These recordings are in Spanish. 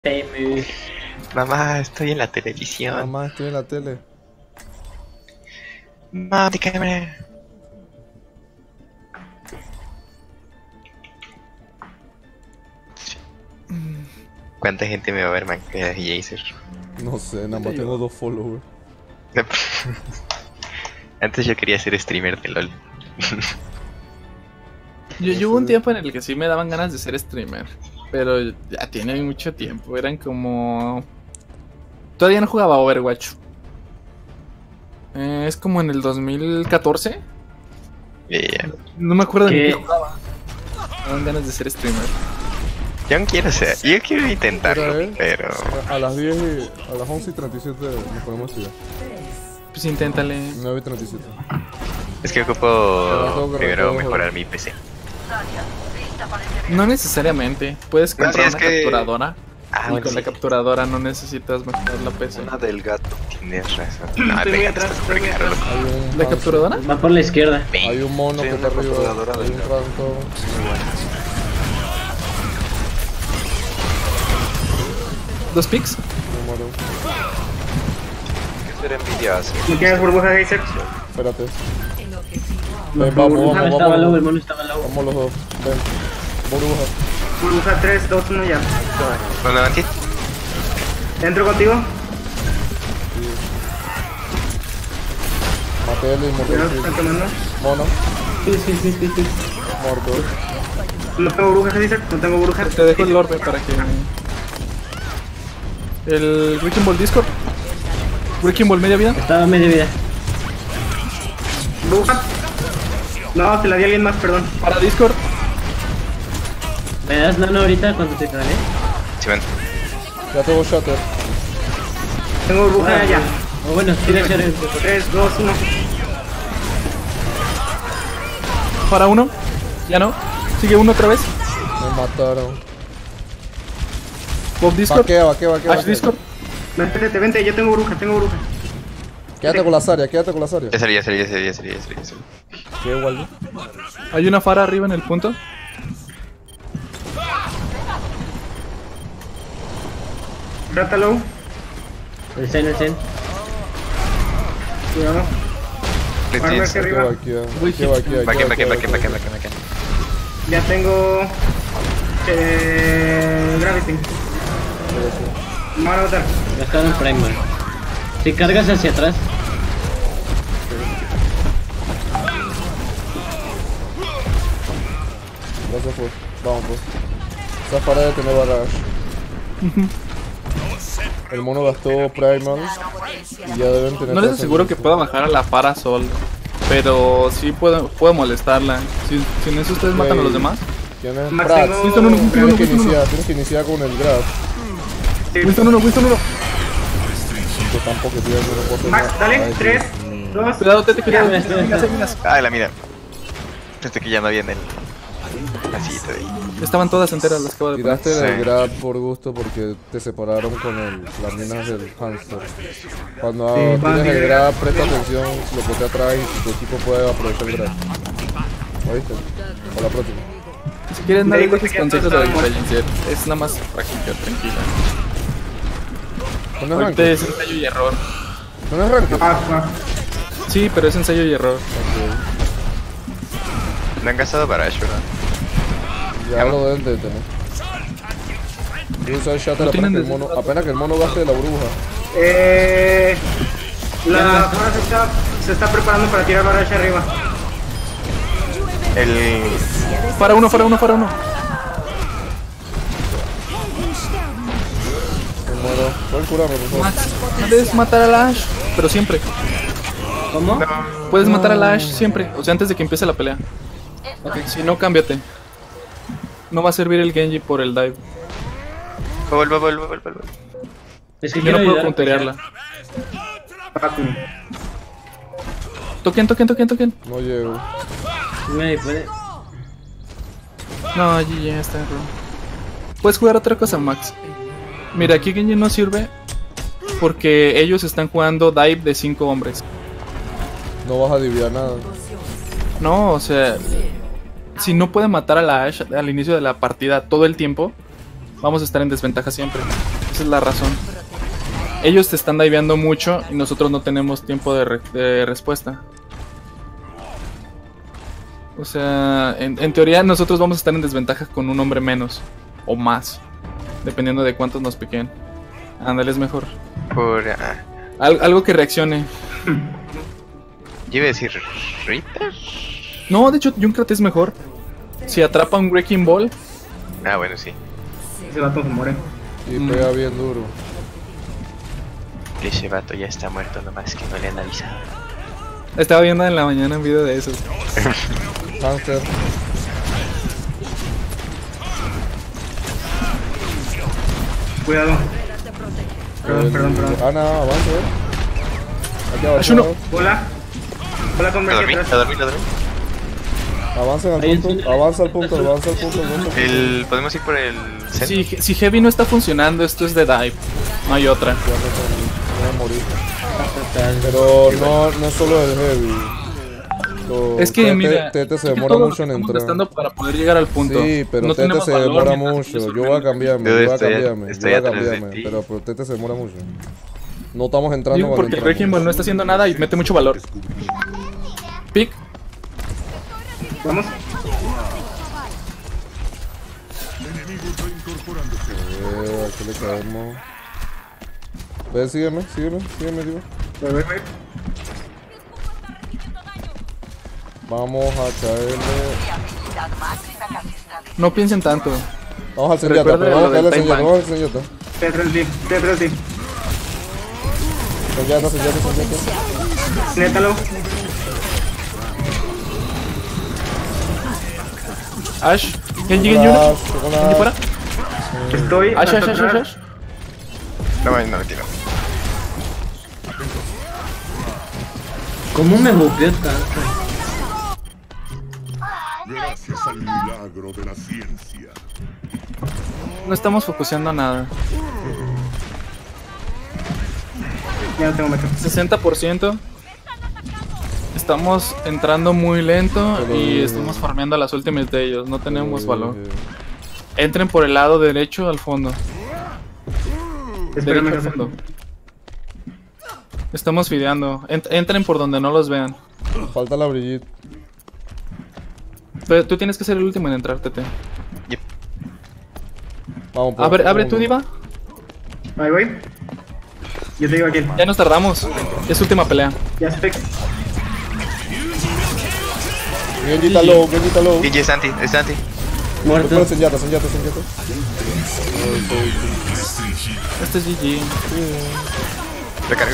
Temu. Mamá, estoy en la televisión. Mamá, estoy en la tele. Mamá, de cámara. ¿Cuánta gente me va a ver, man? Jazer. No sé, nada más tengo 2 followers. Antes yo quería ser streamer de LOL. Yo hubo un tiempo en el que sí me daban ganas de ser streamer, pero ya tiene mucho tiempo. Eran como... Todavía no jugaba Overwatch. Es como en el 2014. No me acuerdo ni qué jugaba. Me daban ganas de ser streamer. Yo no quiero ser, yo quiero intentarlo, pero... A las 10 y... a las 11:37 nos ponemos a estudiar. Pues inténtale. 9:37. Es que ocupo primero mejorar mi PC. No necesariamente. Puedes comprar una capturadora. Ah, y bueno, con la capturadora no necesitas mejorar la PC. Una del gato. Tienes razón. No, el gato está súper caro, loco. ¿La capturadora? Va por la izquierda. Hay un mono que está arriba. Hay un ranto. ¿2 picks? Número. Hay que ser envidioso. ¿No tienes burbuja, Geyser? Espérate. Ven, vamos, el mono vamos, estaba vamos. low, el mono estaba low. Vamos los dos. Ven. Burbuja. Burbuja 3, 2, 1 ya. ¿Dónde van, Tit? ¿Entro contigo? Maté el Cuidado, inmortal. están quemando. Mono. Sí. Muerto. No tengo burbuja, Geyser. No tengo burbuja. Te dejo el orbe para que... El Wrecking Ball Discord. Wrecking Ball media vida. Estaba a media vida. Burbuja. No, te la di a alguien más, perdón. Para Discord. ¿Me das nano ahorita cuando te sale? Sí, ven. Ya tengo shatter. Tengo burbuja ya. O bueno, tiene que ser el... 3, 2, 1. Para uno. Ya no. Sigue uno otra vez. Me mataron. Bob Discord. Vaquea. Ash Discord. Vente, yo tengo burbuja, Quédate con las áreas, quédate con las áreas. Ya salí. ¿Qué, Waldo? Hay una Fara arriba en el punto. Rata low. El Zen. Cuidado. Arma hacia arriba. Vaquea. Ya tengo... Gravity. Me van a botar. Gastaron Primal. Si cargas hacia atrás. Gracias, pues. Vamos, pues. Esa para de tener barrage. El mono gastó Primal y ya deben tener... No les aseguro que pueda bajar a la Fara solo, pero sí puedo molestarla. Si en eso ustedes matan a los demás. Tienes Max, Prats. tengo- Tienes que iniciar con el grab. Winston 1. Que tampoco tiene que no puedo Max, hacer dale. nada. 3, 2. Cuidado, Tete, cuidado. Mira. Ah, la mira. Estoy que ya no viene el... Así te digo. Estaban todas enteras las que acabo de poner. Tiraste el Sí. grab por gusto porque te separaron con las minas del hamster. Cuando Sí, tienes van el bien. grab, presta atención lo que te atrae y tu equipo puede aprovechar el grab. ¿Oíste? Para la próxima. Si quieren Me darle di cuenta los que ya consejos de todos la estaban Intelligencia, es nada más práctica, tranquila. ¿No es Ahorita ranked? es ensayo y error. ¿No es ranked? Sí, pero es ensayo y error. No han gastado para Ash, ¿verdad? Ya lo deben de tener. Voy a usar shatter No tienen apenas que el mono gaste la burbuja. La Fara se está preparando para tirar barrage arriba. El... Para uno. El mono. ¿Pueden curarme, por favor? Max, puedes matar a la Ash, pero siempre. ¿Cómo? Puedes matar a la Ash siempre, o sea, antes de que empiece la pelea. Si no, cámbiate. No va a servir el Genji por el dive. Vuelvo. Es que Yo quiero no puedo ayudar a counterearla. Papi. Toquen. No llego. Nadie puede. No, GG, está en room. Puedes jugar otra cosa, Max. Mira, aquí Genji no sirve porque ellos están jugando dive de 5 hombres. No vas a dividir nada. No, o sea, si no puede matar a la Ashe al inicio de la partida todo el tiempo, vamos a estar en desventaja siempre. Esa es la razón. Ellos te están diveando mucho y nosotros no tenemos tiempo de respuesta. O sea, en teoría nosotros vamos a estar en desventaja con un hombre menos o más, dependiendo de cuántos nos piquen. Ándale, es mejor. Por... Algo que reaccione. yo iba a decir... ¿Rita? No, de hecho, Junkrat es mejor. Si atrapa un Wrecking Ball, Ah, bueno, sí. Ese vato se muere. Y pega bien duro. Ese vato ya está muerto, nomás que no le han avisado. estaba viendo en la mañana un video de esos. Hamster. Cuidado. Perdón. Ana, avance. Aquí Ash abajo. uno. Hola. Hola con ¿A dormir? Mercy ¿A atrás. dormir? ¿A dormir? Avancen al Ahí punto. sí. Avanza al punto, avanza al punto. Avanza al punto. ¿Podemos ir por el centro? Si Heavy no está funcionando, esto es de dive. No hay otra. Ya me voy a morir. Pero no es solo el heavy. Es que mira, Tete se es que demora todos mucho en estamos entrar. gastando para poder llegar al punto. Sí, pero No Tete tenemos se valor demora mientras mucho. ellos Yo voy a sorprenden. cambiarme, Yo yo voy a estoy- cambiarme, estoy yo voy a atrás de cambiarme. ti. Pero Tete se demora mucho. No estamos entrando Digo cuando porque entramos. Wrecking Ball no está haciendo nada y mete mucho valor. Pick. Vamos. Aquí le caemos. Ve, sígueme, digo. Voy. Vamos a caerle. No piensen tanto. Vamos al Senyata, Recuerda pero vamos a lo caerle del al Senyata, time vamos al Senyata. Estoy atrás de ti. Senyata. Nétalo. Ash. Genji, uno. Genji fuera. Estoy Ash. hasta atrás. No, me tiro. ¿Cómo me bugueó tanto? Gracias al milagro de la ciencia. No estamos focuseando nada. Ya no tengo mecha. 60%. Estamos entrando muy lento y estamos farmeando las últimas de ellos. No tenemos valor. Entren por el lado derecho al fondo. Espérame, Derecho al fondo. Estamos fideando. Entren por donde no los vean. Falta la Brigitte. Pero tú tienes que ser el último en entrar, Tete. Vamos, pues, Abre tu diva. Ahí voy. Yo te digo aquí. Ya nos tardamos. Es última pelea. Ya estoy. Genji está low, Genji está low. DJ Santi, es Santi. Voy por Muerto. el Senyata. Este es GG. Recargó.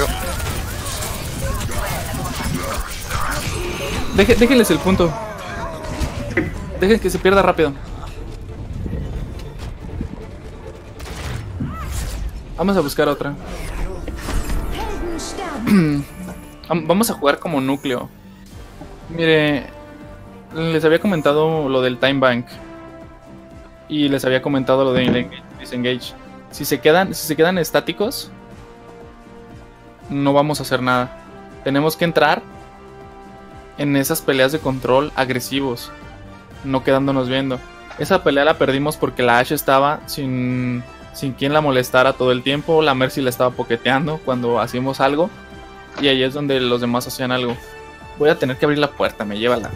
Déjenles el punto. Dejen que se pierda rápido. Vamos a buscar otra. Vamos a jugar como núcleo. Mire, les había comentado lo del Time Bank. Y les había comentado lo de Disengage. Si se quedan estáticos, no vamos a hacer nada. Tenemos que entrar en esas peleas de control agresivos, no quedándonos viendo. Esa pelea la perdimos porque la Ashe estaba sin quien la molestara todo el tiempo. La Mercy la estaba poketeando cuando hacíamos algo. Y ahí es donde los demás hacían algo. Voy a tener que abrir la puerta, me llévala.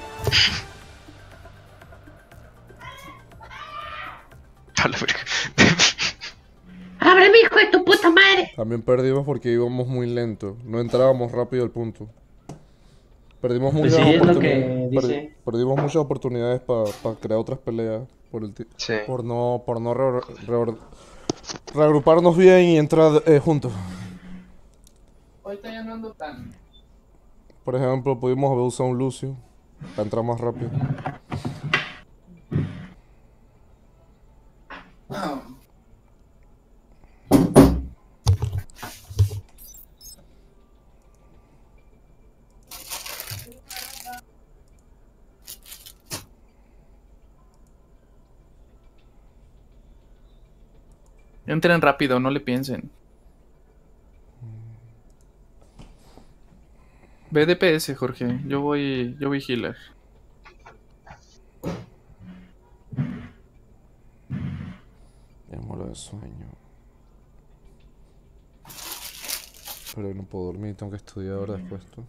A la verga. ¡Ábreme, hijo de tu puta madre! También perdimos porque íbamos muy lento. No entrábamos rápido al punto. Perdimos Pues muchas sí, es lo oportunidades. que dice. Perdimos muchas oportunidades para crear otras peleas. Sí. Por no reagruparnos bien y entrar juntos. Ahorita ya no ando tan... Por ejemplo, pudimos haber usado un Lucio para entrar más rápido. Entren rápido, no le piensen. Ve DPS, Jorge. Yo voy healer. de sueño. Pero no puedo dormir, tengo que estudiar ahora después. ¿Tú?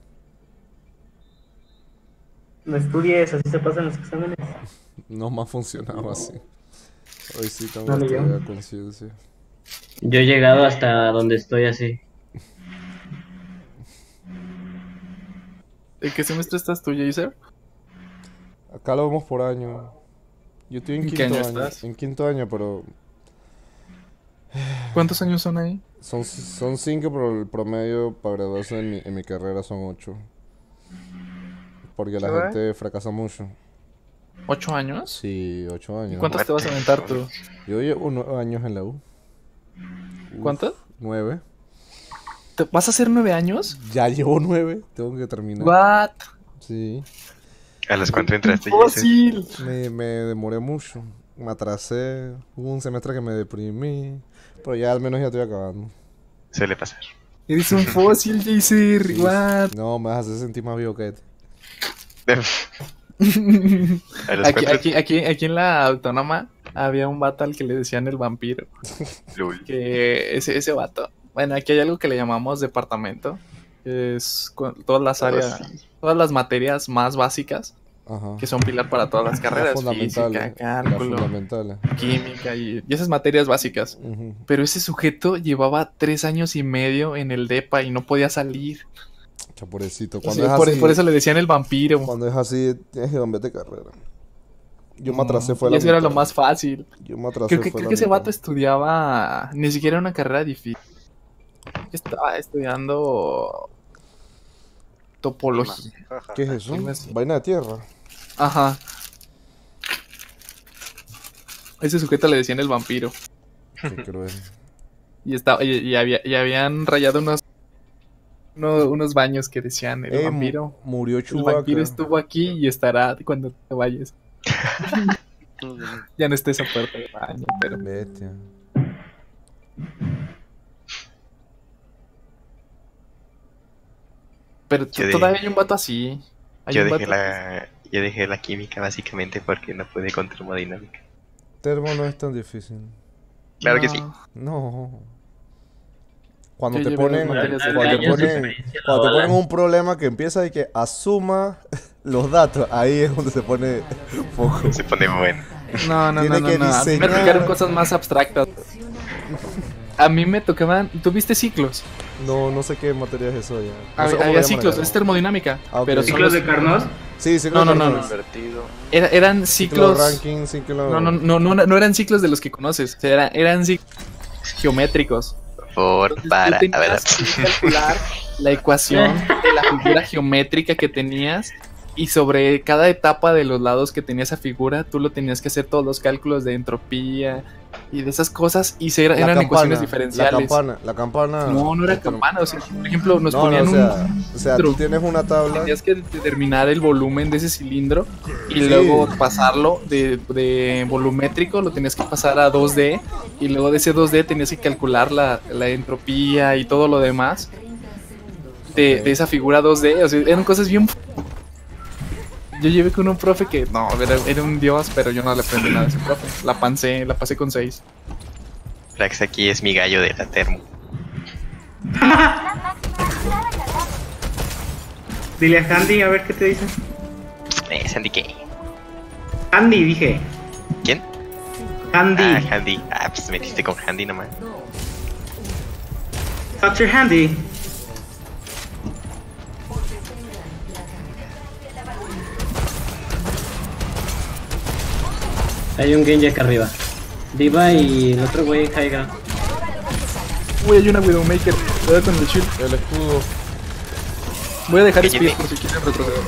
No estudies, así se pasan los exámenes. No me ha funcionado así. Hoy sí tengo Dale, que yo. estudiar conciencia. Yo he llegado hasta donde estoy así. ¿En qué semestre estás tú, Jaser? Acá lo vemos por año. Yo estoy en ¿En qué quinto año año. estás? En quinto año, pero ¿Cuántos años son ahí? son 5, pero el promedio para graduarse en mi carrera son 8. Porque la ¿Qué? gente fracasa mucho. ¿8 años? Sí, 8 años. ¿Y cuántos te vas a aventar tú? Yo llevo 9 años en la U. ¿Cuántos? 9. ¿Te vas a hacer 9 años? Ya llevo 9, tengo que terminar. What? Sí, ¿A las cuánto entraste? Fósil. me demoré mucho. Me atrasé. Hubo un semestre que me deprimí. Pero ya al menos ya estoy acabando. Suele pasar. Eres un fósil, Jaser. Sí, What? no, me vas a hacer sentir más vivo que ¿A los cuántos? Aquí en la autónoma había un vato al que le decían el vampiro. Lul. Que ese vato. Bueno, aquí hay algo que le llamamos departamento. Que es todas las áreas, todas las materias más básicas Ajá. que son pilar para todas las carreras. Física, Las cálculo, fundamentales. química y esas materias básicas. Ujú. Pero ese sujeto llevaba 3 años y medio en el depa y no podía salir. Chapurecito. O Cuando sea, es así, por eso le decían el vampiro. cuando es así, tienes que cambiar de carrera. Yo me atrasé, fue Y la eso era mitad. lo más fácil. Yo me atrasé, Creo que fue la ese mitad. vato estudiaba ni siquiera una carrera difícil. Estaba estudiando topología. ¿Qué es eso? Algo así. Vaina de tierra. Ajá. Ese sujeto le decían el vampiro. Qué cruel. Y habían rayado unos baños que decían el vampiro. Murió El Chewbacca. vampiro estuvo aquí y estará cuando te vayas. Ya no está esa puerta de baño, pero. Bestia. Pero Yo todavía hay un vato así. Hay Yo un dejé vato- yo dejé la química básicamente porque no pude con termodinámica. Termo no es tan difícil. Claro que No. sí. No. Cuando Yo te llevé ponen, dos materias de cuando te años de ponen, experiencia cuando te laboral. ponen un problema que empieza y que asuma los datos, ahí es donde se pone foco. Se pone bueno. No, no, Tiene no, que no, no. A mí me diseñar. tocaron cosas más abstractas. A mí me tocaban. ¿Tuviste ciclos? No sé qué materia es eso ya. No sé cómo Había le llaman ciclos, acá. es termodinámica. Ah, ok. Pero son ¿Ciclos los- de Carnot? Sí, sí, No, no, no, no. Invertido. eran Ciclo ciclos. ranking, ciclo... No eran ciclos de los que conoces. O sea, eran ciclos geométricos. Por Entonces, para, tú tenías a ver. que calcular la ecuación de la figura geométrica que tenías y sobre cada etapa de los lados que tenía esa figura, tú lo tenías que hacer todos los cálculos de entropía y de esas cosas y eran ecuaciones diferenciales. La campana... No era campana. O sea, por ejemplo, nos No, ponían o un sea, tú tienes una tabla... tenías que determinar el volumen de ese cilindro y Sí. luego pasarlo de volumétrico, lo tenías que pasar a 2D y luego de ese 2D tenías que calcular la entropía y todo lo demás de esa figura 2D. O sea, eran cosas bien... Yo llevé con un profe que, no, era un dios, pero yo no le aprendí nada a ese profe. La pasé con 6. Flax aquí es mi gallo de la termo. Dile a Handy a ver qué te dice. Sandy, ¿qué? Handy, dije. ¿Quién? Handy. Ah, Handy. Ah, pues me metiste con Handy nomás. Touch your Handy. Hay un Genji acá arriba. Diva y el otro güey en high ground. Uy, hay una Widowmaker. Cuidado con el shield. El escudo. Voy a dejar Oye, speed por si quieren retroceder.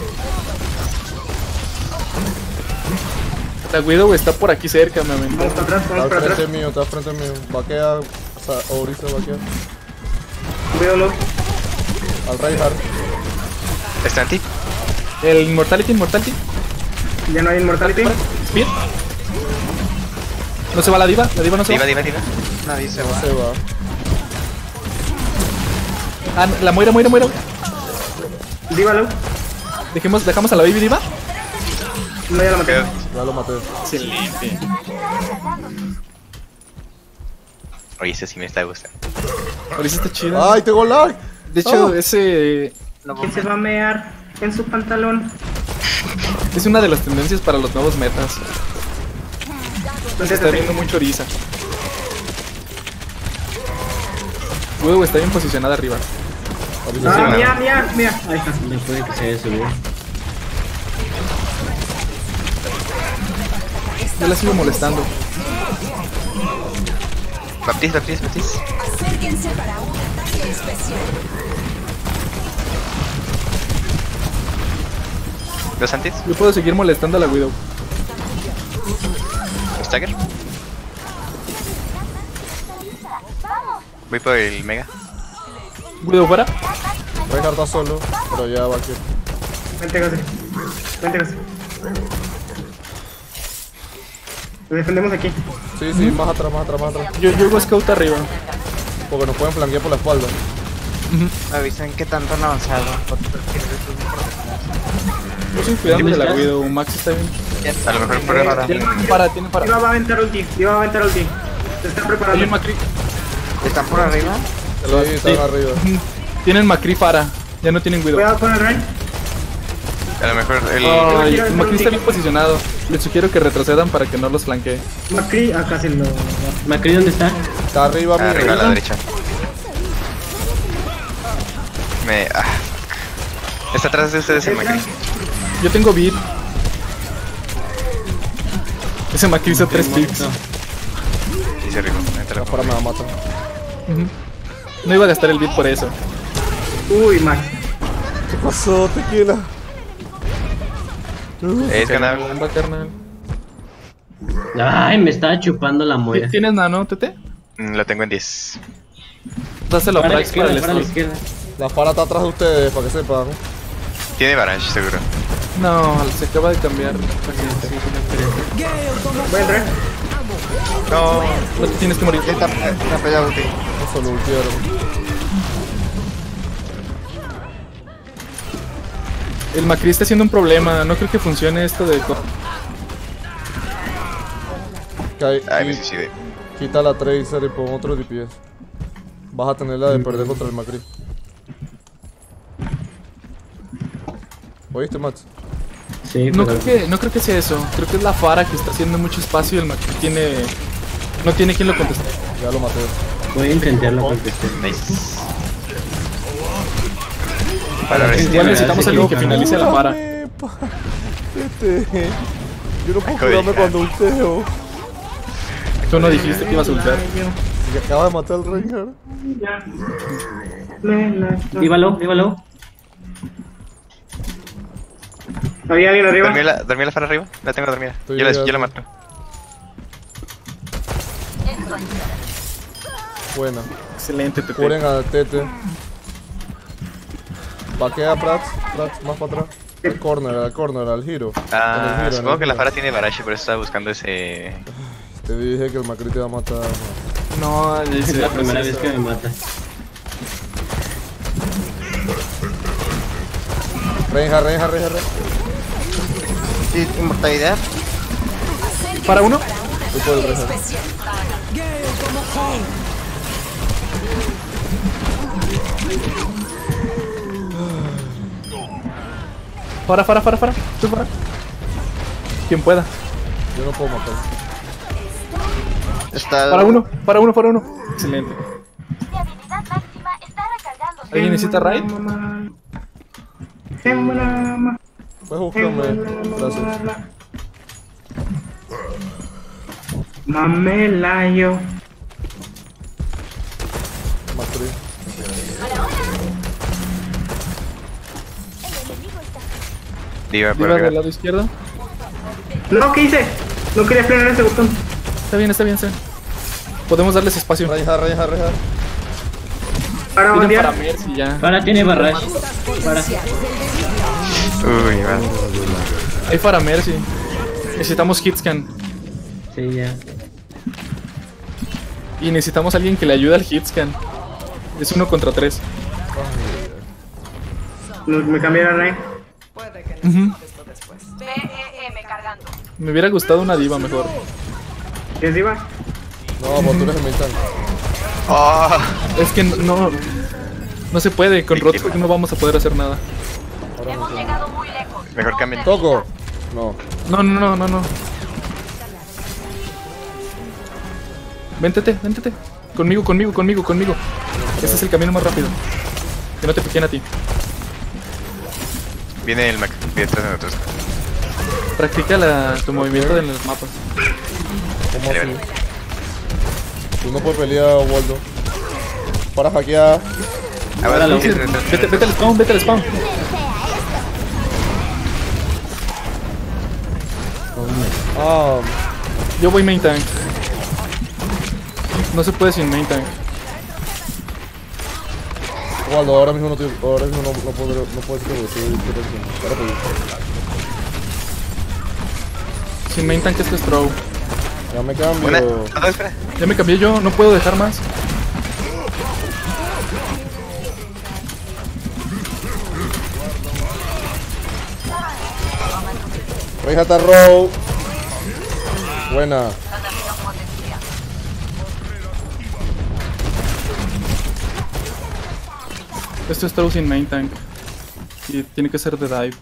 La Widow está por aquí cerca, me aventó. Vamos para atrás, Está vamos al para frente atrás. mío, está al frente mío. Vaquea, o sea, Orisa vaquea. Cuídalo. Al Reinhardt. ¿Está en ti? El Immortality. Ya no hay Immortality. Speed. No se va la diva no se va. Diva. Nadie se va. Se va. Ah, la Moira. Dívalo. Dejamos a la baby diva. No, ya lo maté. Creo- Ya lo maté. Excelente. Oye, ese sí me está gustando. Orisa está chida. ¡Ay, tengo lag! De hecho, Oh. ese ¿Quién se va a mear en su pantalón? es una de las tendencias para los nuevos metas. Se está viendo mucho Orisa. Widow está bien posicionada arriba. Ah, mira. Ahí está. No puede que se haya subido. Yo la sigo molestando. Baptiste. Acérquense para un ataque especial. ¿Dos antes? Yo puedo seguir molestando a la Widow. ¿Stagger? Voy por el Mega. Widow fuera. Reinhardt está solo, pero ya va aquí. Vente, Gase. Lo defendemos aquí. Sí, más atrás. Yo hago scout arriba. Porque nos pueden flanquear por la espalda. Me avisan que tanto han avanzado. Yo estoy cuidando de la Widow. Max está bien. A lo mejor por el... Tiene para. Diva va a aventar ulti. Se está Hay preparando. un Macri. ¿Están por arriba? Sí, están arriba. Tienen Macri para. Ya no tienen Widow. Cuidado con el Rein. A lo mejor el... Ay, el Macri está bien posicionado. Les sugiero que retrocedan para que no los flanquee. Macri, acá se lo. Macri, ¿dónde está? Está arriba, mira. Arriba a la derecha. Está atrás de ustedes el Macri. Yo tengo beat. Ese Macri hizo 3 picks. Y se arriba. Afuera me va a matar. No iba a gastar el beat por eso. Uy, Max. ¿Qué pasó, tequila? Es ganable. Bomba, carnal. Ay, me estaba chupando la moya. ¿Tienes nano, Tete? Lo tengo en 10. Dáselo a Para la Prax para izquierda, el para la stun. izquierda. La Fara está atrás de ustedes, para que sepan. Tiene Barrage, seguro. No, se acaba de cambiar. Voy a entrar. No. No te tienes que morir. Está peleado ulti. Eso lo ultieron. El Macri está siendo un problema. No creo que funcione esto de... Ay, me suicidé. Quita la Tracer y pon otro DPS. Vas a tener la de perder contra el Macri. ¿Oíste, Max? Sí, No pero... creo que sea eso. Creo que es la Fara que está haciendo mucho espacio y el Macri no tiene quien lo conteste. Ya lo maté. Voy a intentarlo contestar. Nice. Para ver si Igual tiene... necesitamos a alguien que finalice la Fara. Yo no puedo Joder, curarme cuando ulteo. Tú no dijiste que ibas a ultear. Y acaba de matar al Reinhardt. Dívalo. ¿Había alguien arriba? ¿Dormí la Fara arriba? La tengo dormida. Estoy Yo la llegando. mato. Buena. Excelente, Tete. Curen a Tete. Vaquea a Prats, más para atrás. Al corner, al giro. En el Supongo que la giro. Fara tiene Barrage, por eso estaba buscando ese... Te dije que el Macri te va a matar. No, Es la primera vez que me mata. Reinhardt. Sí, inmortalidad. Para uno. Tú puedes, Reinhardt. Para. Tú para. Quien pueda. Yo no puedo matar. Está... Para uno. Excelente. Mi habilidad máxima está recargándose. ¿Alguien necesita raid? Puedes buscarme. Gracias. Mamelayo. Macri. Diva por Diva del arriba. lado izquierdo. No, ¿qué hice? No quería frenar ese botón. Está bien. Podemos darles espacio. Reinhardt. Para Tienen para bandear. Mercy ya. Para tiene barrage. Para. Uy, va. Hay para Mercy. Necesitamos hitscan. Sí, ya. Y necesitamos a alguien que le ayude al hitscan. Es 1 contra 3. Me cambié a Rein. BEM cargando. Me hubiera gustado una diva mejor. ¿Quién se iba? No, pues tú eres el militar. Oh, Es que no se puede. Con Víctima. Rothfuck no vamos a poder hacer nada. mejor cambien. Toco. No. No. Véntete. Conmigo. Ese es el camino más rápido. Que no te piquen a ti. Viene el Mac, viene detrás de nosotros. Practica tu movimiento en los mapas. ¿Cómo Level. así? Tú no puedes pelear, Waldo. Para hackear. Ah, bueno, Órale. sí, sí, sí. Vete al spawn. Ah, Yo voy main tank. No se puede sin main tank. Waldo, ahora mismo no puedo decir que estoy ahora puedo. Sin main tank esto es throw. Ya me cambio. Una. No, espera. Ya me cambié yo, no puedo dejar más. Reinhardt Row. Buena. Esto es throw sin main tank. Y tiene que ser de dive.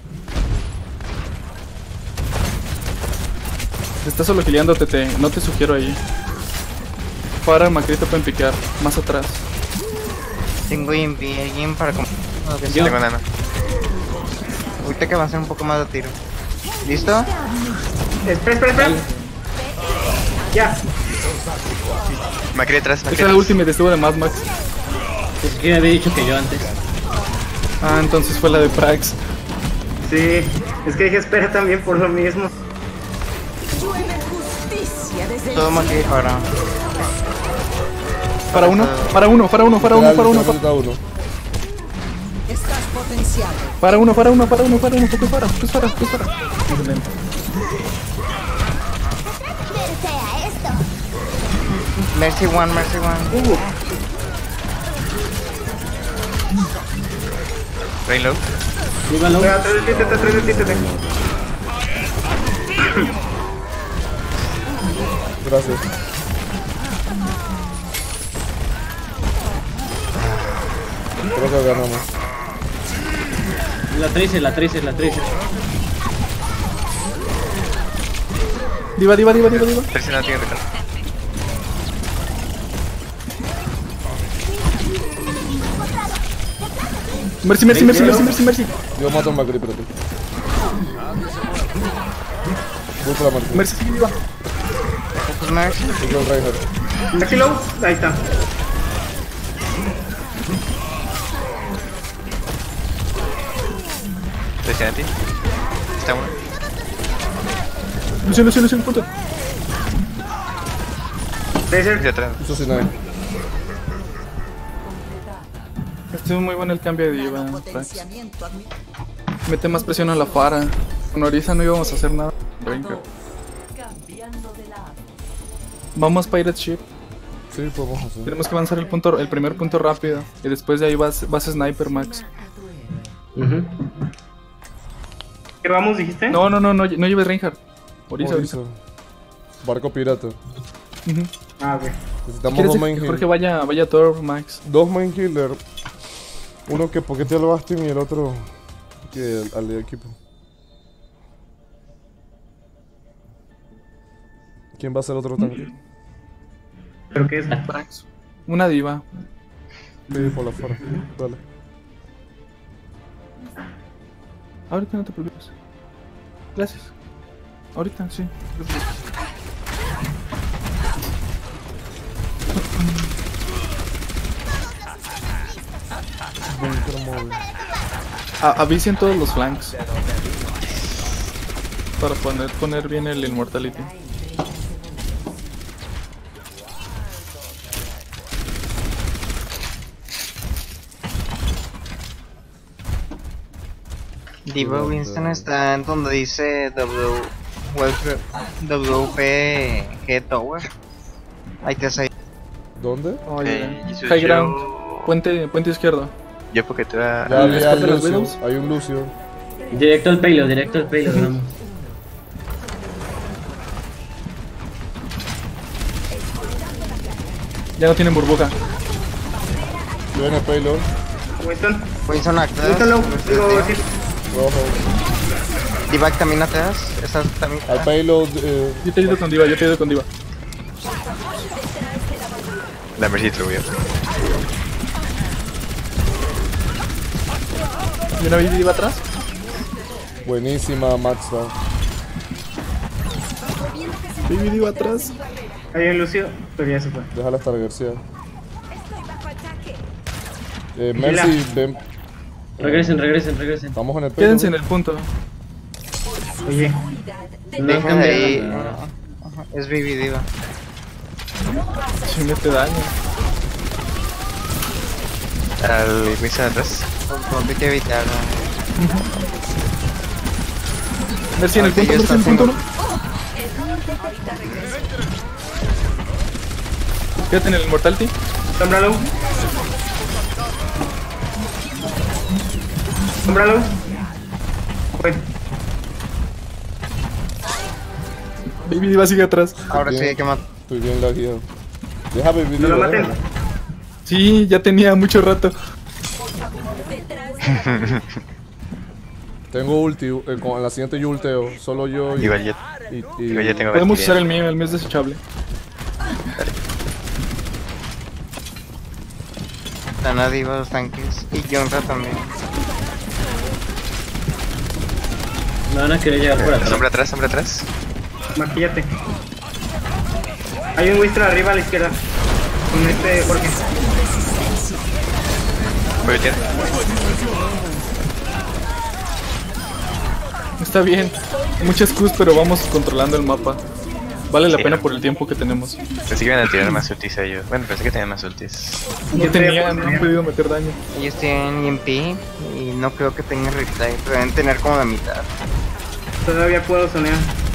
Te estás solo gileando, TT. No te sugiero ahí. Para Macrito pueden piquear. Más atrás. Tengo alguien para Tengo nano. ahorita que va a hacer un poco más de tiro. ¿Listo? Espera. Ya. Macri detrás, Macri Esa es la detrás. última y estuvo de Mad Max. Es que había dicho que yo antes. Ah, entonces fue la de Prax. Sí. Es que dije espera también por lo mismo. Llueve justicia desde Todo más que para. Para uno. Literal, uno. Estás potenciado. Para uno. Focus para. Excelente. Mercy one. Rain low. Dígalo. Atrás de ti. Gracias. Creo que ganamos. La 13. Diva. Tercera no tiene recarga. Mercy. Yo mato a Macri, espérate. Voy por la Macri. Mercy, sigue diva. Pues Mercy. Voy con Reinhardt. Aquí low. Ahí está. Tercera a ti. Está uno. Lucio, punto. Tracer. Hacia atrás. Eso sí, nada. Estuvo muy bueno el cambio de diva. Prax. Potenciamiento Mete más presión a la Fara. Con Orisa no íbamos a hacer nada. Reinhardt. Vamos Pirate Ship. Sí, podemos hacer. Tenemos que avanzar el primer punto rápido. Y después de ahí vas Sniper Max. ¿Qué vamos, dijiste? No lleves Reinhardt. Orisa. Orisa. Barco pirata. Ujú. Ah, ok. Necesitamos ¿Quieres dos main que Jorge healers. vaya Thor Max? Dos main healers. Uno que poquete al Bastion y el otro que al equipo. ¿Quién va a ser otro tanque? ¿Pero qué es? Prax. Una diva. Sí, por la fuera. Dale. Ahorita no te preocupes. Gracias. Ahorita, sí. Avisen todos los flanks. Para poner bien el Immortality. Diva Winston está en donde dice WPG Tower. Ahí te has ahí. ¿Dónde? Oye, Ok, High yo- ground. Puente izquierdo. Yo porque te va. Ya vi ¿Después al de los Lucio. Widows? Hay un Lucio. Directo al payload, vamos. Ya no tienen burbuja. Viene payload. Winston atrás. Winston low. Digo, sí. Rojo. D.Va también atrás. Esa también. Al payload. Yo te ayudo con D.Va, yo te ayudo con D.Va. La Mercy te lo voy a hacer. ¿Y una vez D.Va atrás? Buenísima, Maxwell. Baby D.Va atrás. Hay un Lucio, pero ya se fue. Déjala estar García. Mercy, ven. Regresen. Estamos en el payload. Quédense en el punto. Oye, No Deja de ahí. cambiaron. Ajá, es Baby D.Va. Si mete daño. Al Winston atrás. Hay que evitarlo. Mercy en el Ok, punto, ya Mercy en el está punto. haciendo- Quédate en el Immortality. Sombra low. Sombra low. Fue. Baby D.Va sigue atrás. Ahora sí Bien. hay que matar. Estoy bien lagueado. Deja vivir. No lo maten. Sí, ya tenía mucho rato. Tengo ulti. Con la siguiente yo ulteo. Solo yo y. Igual ya, igual ya tengo Podemos Valkyria. usar el mío es desechable. Están a D.Va los tanques. Y Yonra también. No van a querer llegar por atrás. Sombra atrás. Maquillate. Hay un Winston arriba a la izquierda. Con este Jorge. Voy a meter. Está bien. Muchas Qs, pero vamos controlando el mapa. Vale la Sí. pena por el tiempo que tenemos. Pensé que iban a tirar más ultis a ellos. Bueno, pensé que tenían más ultis. Ya tenían, no han podido meter daño. Ellos tienen EMP. Y no creo que tengan reply. Deben tener como la mitad. Todavía puedo sonear.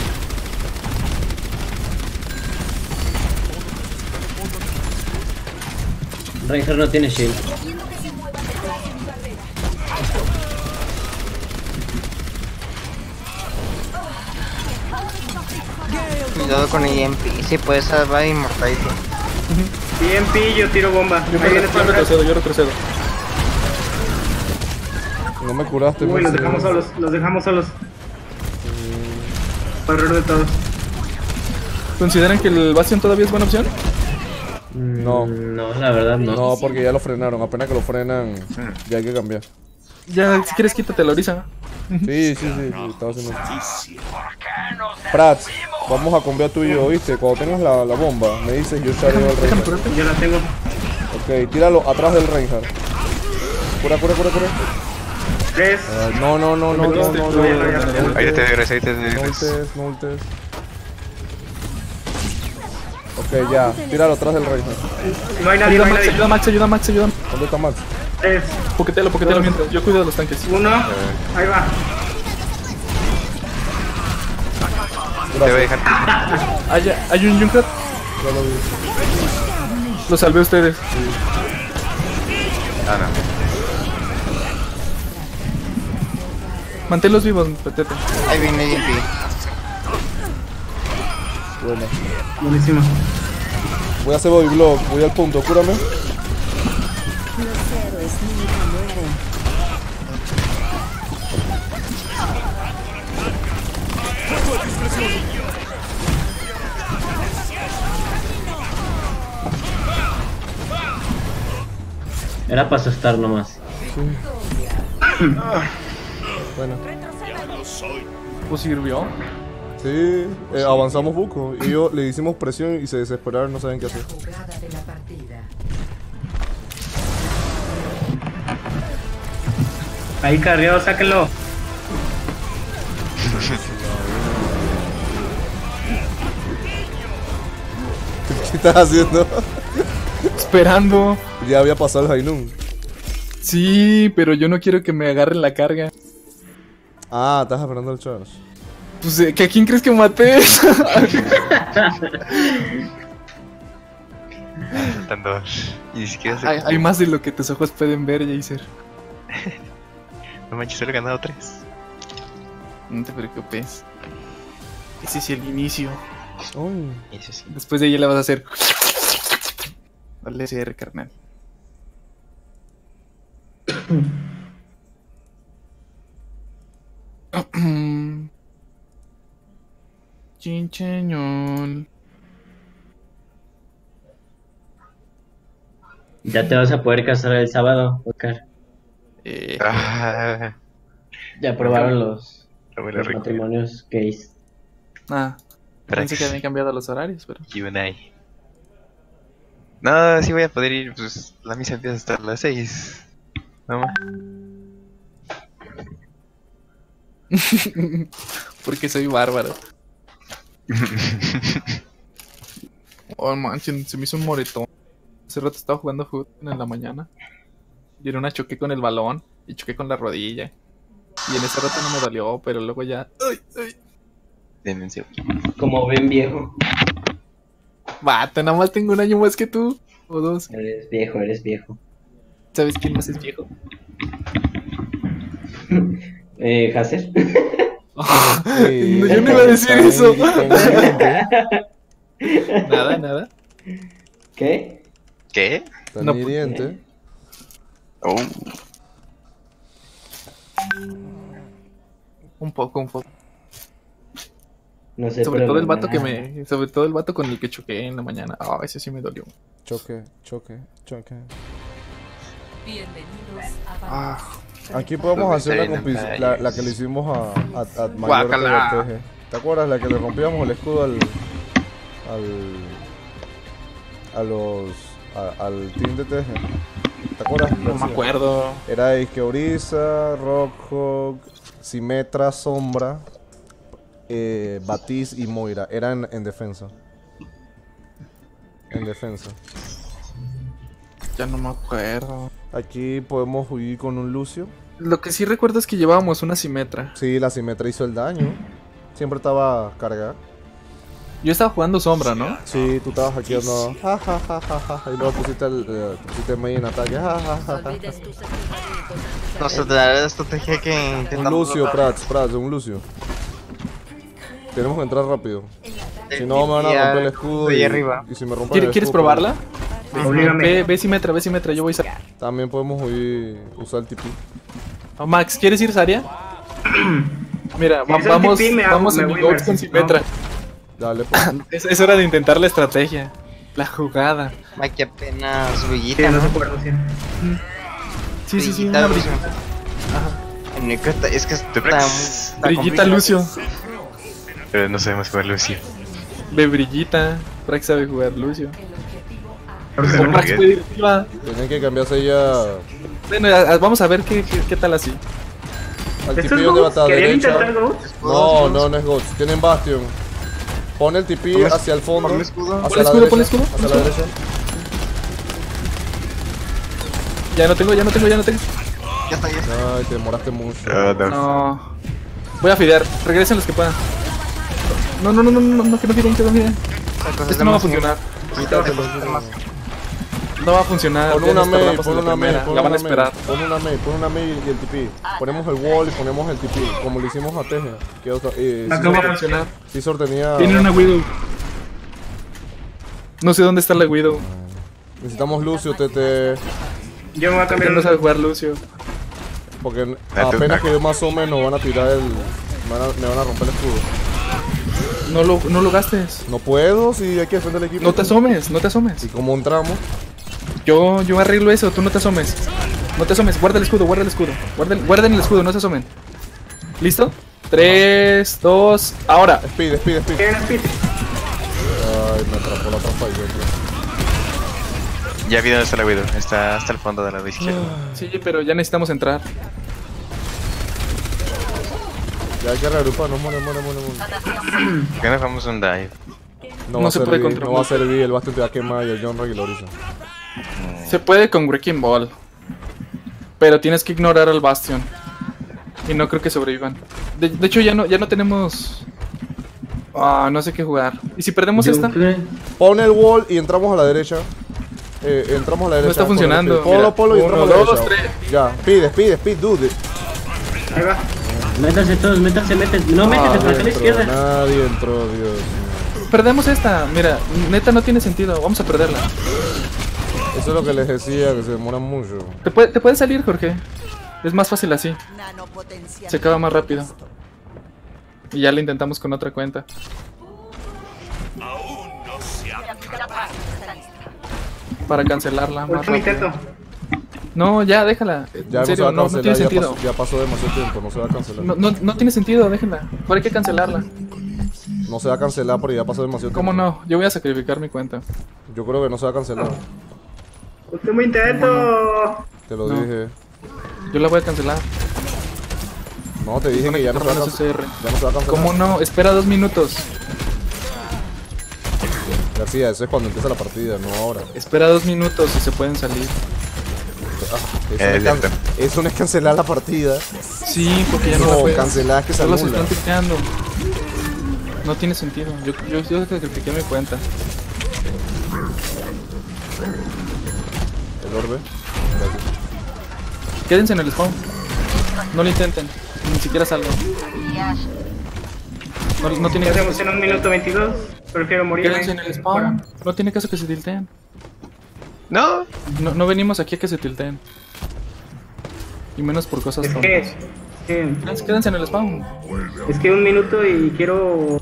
Reinhardt no tiene shield. Cuidado con el EMP. Si puedes salvar Immortality. EMP, yo tiro bomba. Yo Ahí viene yo retrocedo, yo retrocedo. No me curaste, Uy, los Mercy. dejamos solos. Los dejamos solos. Para error de todos. ¿Consideran que el Bastion todavía es buena opción? No. No, la verdad no. No, porque ya lo frenaron. Apenas que lo frenan, ya hay que cambiar. Ya, si quieres quítate la orisa. Sí, estaba haciendo. Prats, vamos a cambiar tú y yo, ¿viste? Cuando tengas la bomba, me dices yo chareo al Déjame Reinhardt. curarte. Yo la tengo. Ok, tíralo atrás del Reinhardt. Cura. 3. No. Ahí te regreso, ahí te No regreso. ultes, no ultes. Ok, ya, tíralo atrás del Reinhardt. No hay nadie, Ayuda no hay Max, nadie. ayuda Max, ayuda Max, ayuda. ¿Dónde está Max? 3. Poquetelo mientras. Yo cuido de los tanques. 1. Ahí va. Te voy a dejar. Hay un Junkrat. Ya lo vi. Lo salvé a ustedes. Ah, no. Manténlos vivos, Petete. Ahí viene EMP. Bueno. Buenísimo. Voy a hacer body block, voy al punto, cúrame. Era para asustar nomás. Bueno. Pues sirvió. Sí, avanzamos poco. Y yo le hicimos presión y se desesperaron, no saben qué hacer. Ahí carriado, sáquenlo. ¿Qué estás haciendo? Esperando. Ya había pasado el Hainun. Sí, pero yo no quiero que me agarren la carga. Ah, estás esperando el charge. Pues, ¿que ¿a quién crees que maté? Están dos. Y ni siquiera se. hay más de lo que tus ojos pueden ver, Jacer. No manches, solo he ganado 3. No te preocupes. Ese es el inicio. Uy. Eso sí. Después de ahí le vas a hacer. Dale CR, carnal. Chincheñón. Ya te vas a poder casar el sábado, Oscar. Ah, Ya aprobaron los abuelo rico. matrimonios gays. Pensé que habían cambiado los horarios, pero... Yunai. No, sí voy a poder ir, pues la misa empieza hasta las 6. No, Porque soy bárbaro. Oh, manchen, se me hizo un moretón. Hace rato estaba jugando fútbol en la mañana. Y en una choqué con el balón. Y choqué con la rodilla. Y en ese rato no me dolió, pero luego ya... ¡Ay, ay! demencio. Como ven viejo. Vato, nada más tengo un año más que tú. O 2. Eres viejo, eres viejo. ¿Sabes quién más es viejo? Hacer. Sí, Yo no iba a decir eso. Nada, nada. ¿Qué? ¿Qué? Tan No, hiriente. Oh, Un poco. No sé, Sobre pero todo el me vato da- Sobre todo el vato con el que choqué en la mañana. Ah, ese sí me dolió. Choque. Bienvenidos a Ah, Aquí podemos hacer la, Está bien, la que le hicimos a Mayor Guácala. TG. ¿Te acuerdas? La que le rompíamos el escudo al team de TG. ¿Te acuerdas? no me acuerdo. Era Iskeoriza, Rockhawk, Symmetra, Sombra, Batiz y Moira. Eran en defensa. En defensa. Ya no me acuerdo. Aquí podemos huir con un Lucio. Lo que sí recuerdo es que llevábamos una Symmetra. Sí, la Symmetra hizo el daño. Siempre estaba cargada. Yo estaba jugando sombra, ¿no? Sí, tú estabas aquí no. Ja, ja, ja, ja, ja. Y luego pusiste main en ataque. Ja, ja, ja, ja. No se te da la estrategia que Un intentamos. Lucio, Prats, un Lucio. Tenemos que entrar rápido. Si no, me van a romper el escudo. Estoy arriba. Y si me rompen el ¿Quieres escudo, probarla? Oblígame. Ve Symmetra, yo voy a... también podemos usar el TP. Oh, Max, ¿quieres ir Saria? Mira, Si es el vamos TP, me en voy mi box versus, con Symmetra. Dale, pues. Es hora de intentar la estrategia. La jugada. Aquí apenas Sí, brillita, no ¿no? se acuerdo, sí. Sí, Brillita, una Lucio. brillita. El único es que está Brillita complicado. Lucio. pero no sabemos jugar Lucio. Ve brillita. Prax sabe jugar Lucio. Ahorita O no. Prax puede ir arriba. Tienen que cambiarse ya Bueno, vamos a ver qué tal así. al ¿Estos TP de Ghosts? batalla ¿Querían derecha. intentar Ghosts? No es Ghost. Tienen Bastion. Pon el TP hacia el fondo. Ponle escudo. Hacia Ponle la escudo, derecha. ponle escudo, Hacia la ponle derecha. Ya no tengo. Ya está, ya está. Ay, te demoraste mucho. No. Voy a fidear. Regresen los que puedan. No, que no firen, Esto no va a funcionar. No va a funcionar. Pon ya una nos Mei, tardamos en pon la una Mei, primera. pon La van a una Mei. esperar. Pon una Mei y el TP. Ponemos el wall y ponemos el TP. Como lo hicimos a Teje. Que otra, No va a funcionar. Scizor tenía. Tienen una Widow. No sé dónde está la Widow. Necesitamos Lucio, TT. Yo me voy a Porque cambiar no sabe jugar Lucio. Porque apenas que yo más o menos van a tirar el. Me van a romper el escudo. No lo gastes. No puedo si hay que defender el equipo. No te asomes, no te asomes. Y como entramos. Yo arreglo eso, tú no te asomes. No te asomes, guarda el escudo. Guarden el escudo, no se asomen. ¿Listo? 3, 2, ahora. Speed. ¿Quieren speed? Ay, me atrapó la trampa y yo entré. Ya vi dónde está la Widow. Está hasta el fondo de la lado izquierda. Sí, pero ya necesitamos entrar. Ya hay que reagruparnos, muere. ¿Por qué no dejamos un dive? No, No va a se servir, puede controlar. no va a servir, el Bastion te va a quemar y el John regulariza. Se puede con Wrecking Ball. Pero tienes que ignorar al Bastion. Y no creo que sobrevivan. De hecho ya no tenemos... no sé qué jugar. ¿Y si perdemos esta? Pon el wall y entramos a la derecha. Entramos a la derecha. No está con el funcionando. speed. Polo y Mira, entramos a la 1, 2, derecha. 3. Ya, speed, dude. Ahí va. Métanse todos, métanse. No, métanse para la Nadie izquierda. entró, nadie entró, Dios mío. Perdemos esta. Mira, neta no tiene sentido. Vamos a perderla. Eso es lo que les decía, que se demoran mucho. Te puedes salir, Jorge. Es más fácil así. Se acaba más rápido. Y ya lo intentamos con otra cuenta. Para cancelarla más Último rápido. intento. No, ya, déjala. Ya En serio, no tiene ya sentido. ya pasó demasiado tiempo, no se va a cancelar. No tiene sentido, déjenla. Ahora hay que cancelarla. No se va a cancelar porque ya pasó demasiado tiempo. ¿Cómo no? Yo voy a sacrificar mi cuenta. Yo creo que no se va a cancelar. Último intento. Te lo No. dije. Yo la voy a cancelar. No, te dije que ya no se va a cancelar. Ya no se va a cancelar. ¿Cómo no? Espera 2 minutos. García, eso es cuando empieza la partida, no ahora. Espera 2 minutos y se pueden salir. Eso no es cancelar la partida. Sí, porque ya no la No, puedes. cancelar es que se Solo se anula. están tipeando. No tiene sentido. Yo sacrifiqué mi cuenta. El orbe. Quédense en el spawn. No lo intenten. Ni siquiera salgan. No tiene ¿Qué caso. hacemos en 1 minuto 22? Prefiero morir. Quédense en el spawn. No tiene caso que se tilteen. No. No venimos aquí a que se tilteen. Y menos por cosas Es tontas. que Quédense en el spawn. 1 minuto y quiero...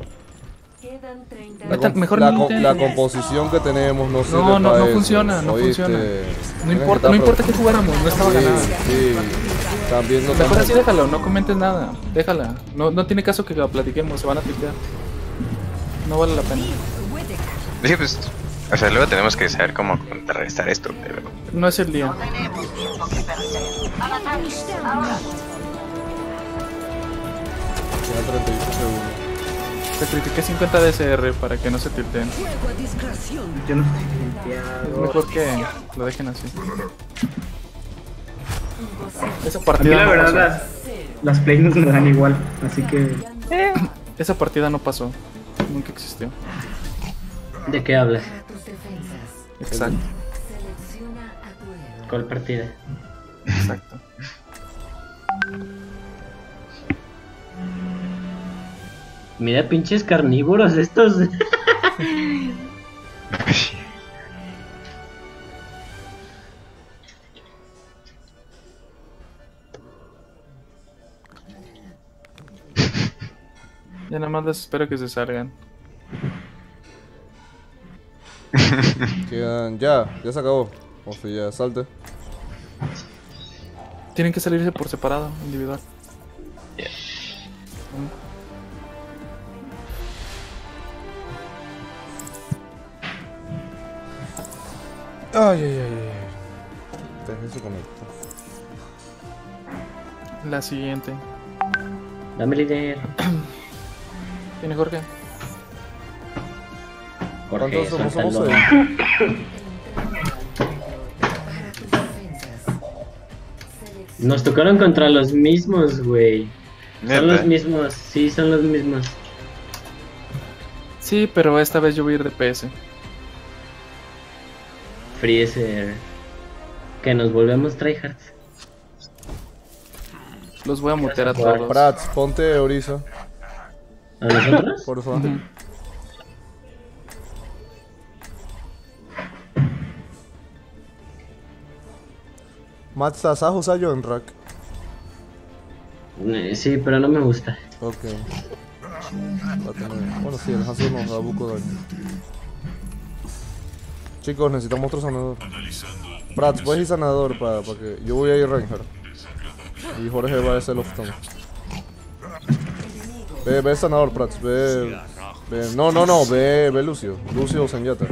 Mejor la, no intenten. la composición que tenemos no sirve No para eso. funciona, no ¿Oíste? funciona. No importa que jugáramos, no estaba ganada. Sí, también no Mejor estamos- así déjalo, no comentes nada. Déjala. No tiene caso que la platiquemos, se van a tiltear. No vale la pena. Sí, pues. O sea, luego tenemos que saber cómo contrarrestar esto, pero. No es el día. Quedan 38 segundos. Sacrifiqué 50 DSR para que no se tilteen. Yo no Es estoy mejor que lo dejen así. Esa A mí partida la no verdad pasó. las plays nos me dan igual, así que... Esa partida no pasó. Nunca existió. ¿De qué hablas? Exacto. ¿Cuál partida? Exacto. Mira, pinches carnívoros estos. Ya nada más les espero que se salgan. Quedan, ya se acabó. O sea, ya salte. Tienen que salirse por separado, individual. Ay. Deje su conecto. La siguiente. Dame líder. ¿Tiene Jorge? Jorge, ¿Cuántos somos? suéltalo. Somos seis. Nos tocaron contra los mismos, güey. Son los Neta. mismos, sí, son los mismos. Sí, pero esta vez yo voy a ir de PS. Freezer. Que nos volvemos tryhards. Los voy a mutear a todos. Prats, ponte Orisa, ¿A nosotros? por favor. Ujú. Matt, ¿sabes usar yo en rack? Sí, pero no me gusta. Ok. Va a tener- Bueno, sí, el Hanzo nos da buco daño. Chicos, necesitamos otro sanador. Prats, puedes ir sanador para que. Yo voy a ir Reinhardt. Y Jorge va a ser Lofton. Ve sanador, Prats. Ve. No, ve Lucio. Lucio o Senyata.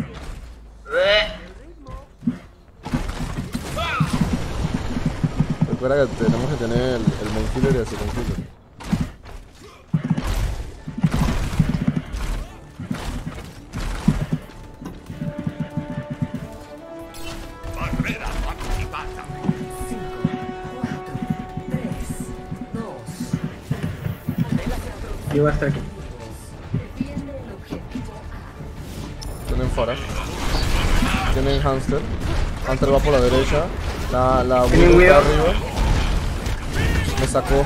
Recuerda que tenemos que tener el main killer y el second killer. Yo voy a estar aquí. Tienen Farah. Tienen Hamster. Hunter va por la derecha. La Tienen Widow está Widow. arriba. Me sacó.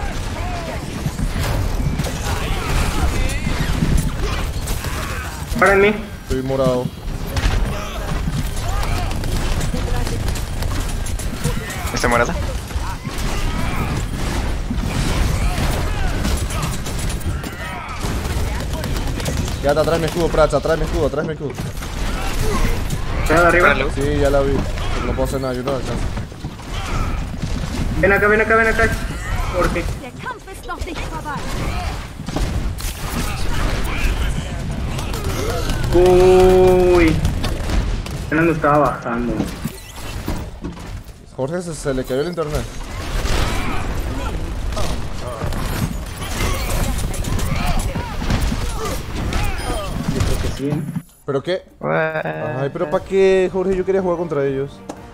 Para en mí. Estoy morado. se muera. Quédate atrás mi escudo, Prats, atrás mi escudo, atrás mi escudo. ¿Está de arriba? Órale. Sí, ya la vi. No puedo hacer nada, yo no alcanzo. Ven acá, ven acá, ven acá. Porque Der Kampf ist noch nicht vorbei. uy, apenas me estaba bajando. Jorge se le cayó el internet. Yo creo que sí. ¿Pero qué? Ay, pero ¿para qué, Jorge? Yo quería jugar contra ellos.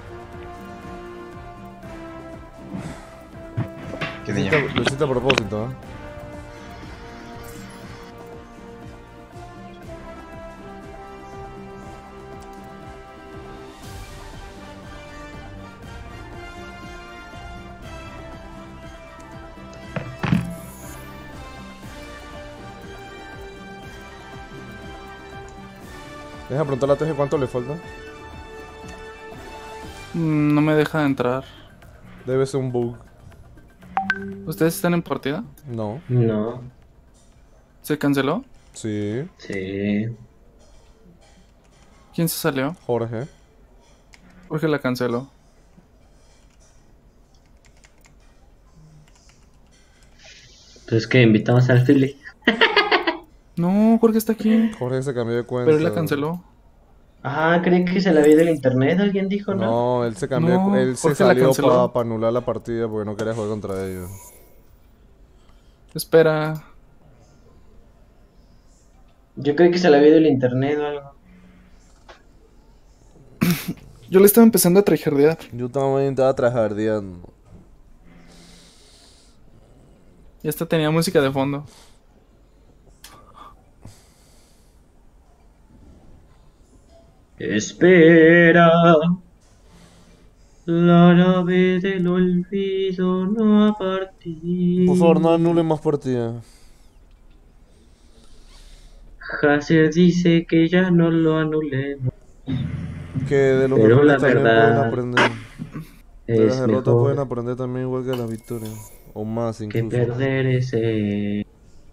Qué niño. Lo hiciste a propósito, ¿eh? Deja preguntarle a Teje cuánto le falta. No me deja entrar. Debe ser un bug. ¿Ustedes están en partida? No. No. ¿Se canceló? Sí. Sí. ¿Quién se salió? Jorge. Jorge la canceló. Entonces que invitamos al Philly. No, Jorge está aquí. Jorge se cambió de cuenta. Pero él la canceló. Ah, ¿creen que se la había ido el internet? ¿Alguien dijo, no? No, él se cambió. No, Él se Jorge la salió canceló. para anular la partida porque no quería jugar contra ellos. Espera. Yo creo que se la había ido el internet o algo. Yo le estaba empezando a tryhardear. Yo también estaba trajardeando. Y esta tenía música de fondo. Espera. La nave del olvido no ha partido. Por favor, no anulen más partidas. Hazer dice que ya no lo anulemos. Que de los Pero la errores también verdad pueden aprender. De las Es derrotas pueden mejor aprender también igual que las victorias. O más que incluso. perder ese.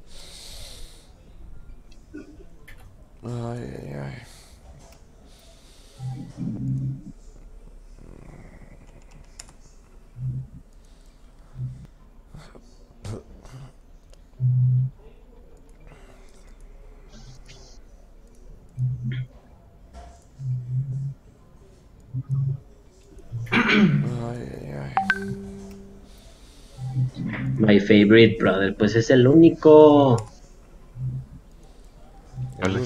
Ay, ay, ay. Ay, ay, ay. My favorite brother, pues es el único. Hola.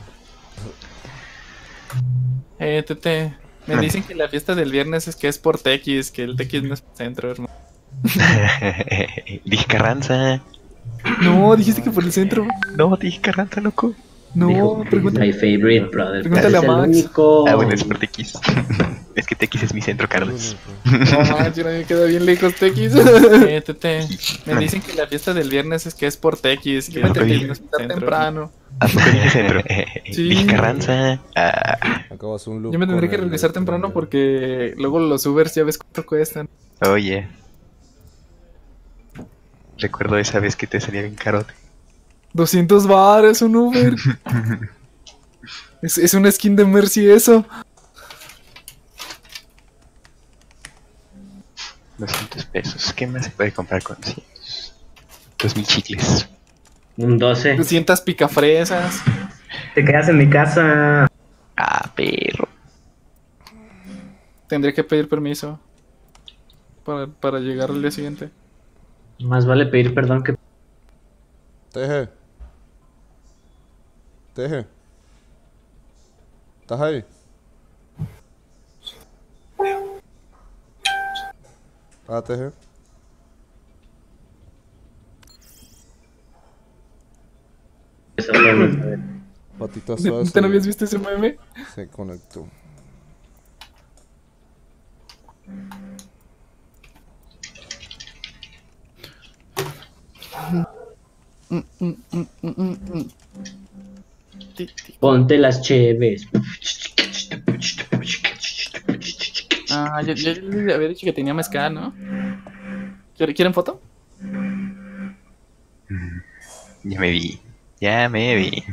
Tete. Me dicen que la fiesta del viernes es que es por Tequis, que el Tequis no es centro, hermano. Dije Carranza. No, dijiste que por el centro. No, dije Carranza, loco. No, Dijo, pregúntale. My favorite brother, pues Pregúntale es a el Max. único. Ah, bueno, es por TX. Es que TX es mi centro, Carlos. No manches, me queda bien lejos Tequis. Tete. Me dicen que la fiesta del viernes es que es por Tequis, que el Tequis no es temprano. ¿A poco dije centro? Sí. Dije Carranza. Ah, Acabo de hacer un loop. Yo me tendré con que el regresar temprano porque luego los Ubers ya ves cuánto cuestan. oye. Recuerdo esa vez que te salía bien carote. 200 baros un Uber. Es una skin de Mercy eso. 200 pesos. ¿Qué más se puede comprar con 100? 2000 chicles. Un 12. 200 picafresas. Te quedas en mi casa. Ah, perro. Tendré que pedir permiso para llegar al día siguiente. Más vale pedir perdón que. Teje. Teje. ¿Estás ahí? Ah, Teje. Patita suave. ¿Te no habías visto ese meme? Se conectó. Ponte las cheves. Ah, yo les había dicho que tenía mezcal, ¿no? ¿Quieren foto? Ya me vi. Ya me vi.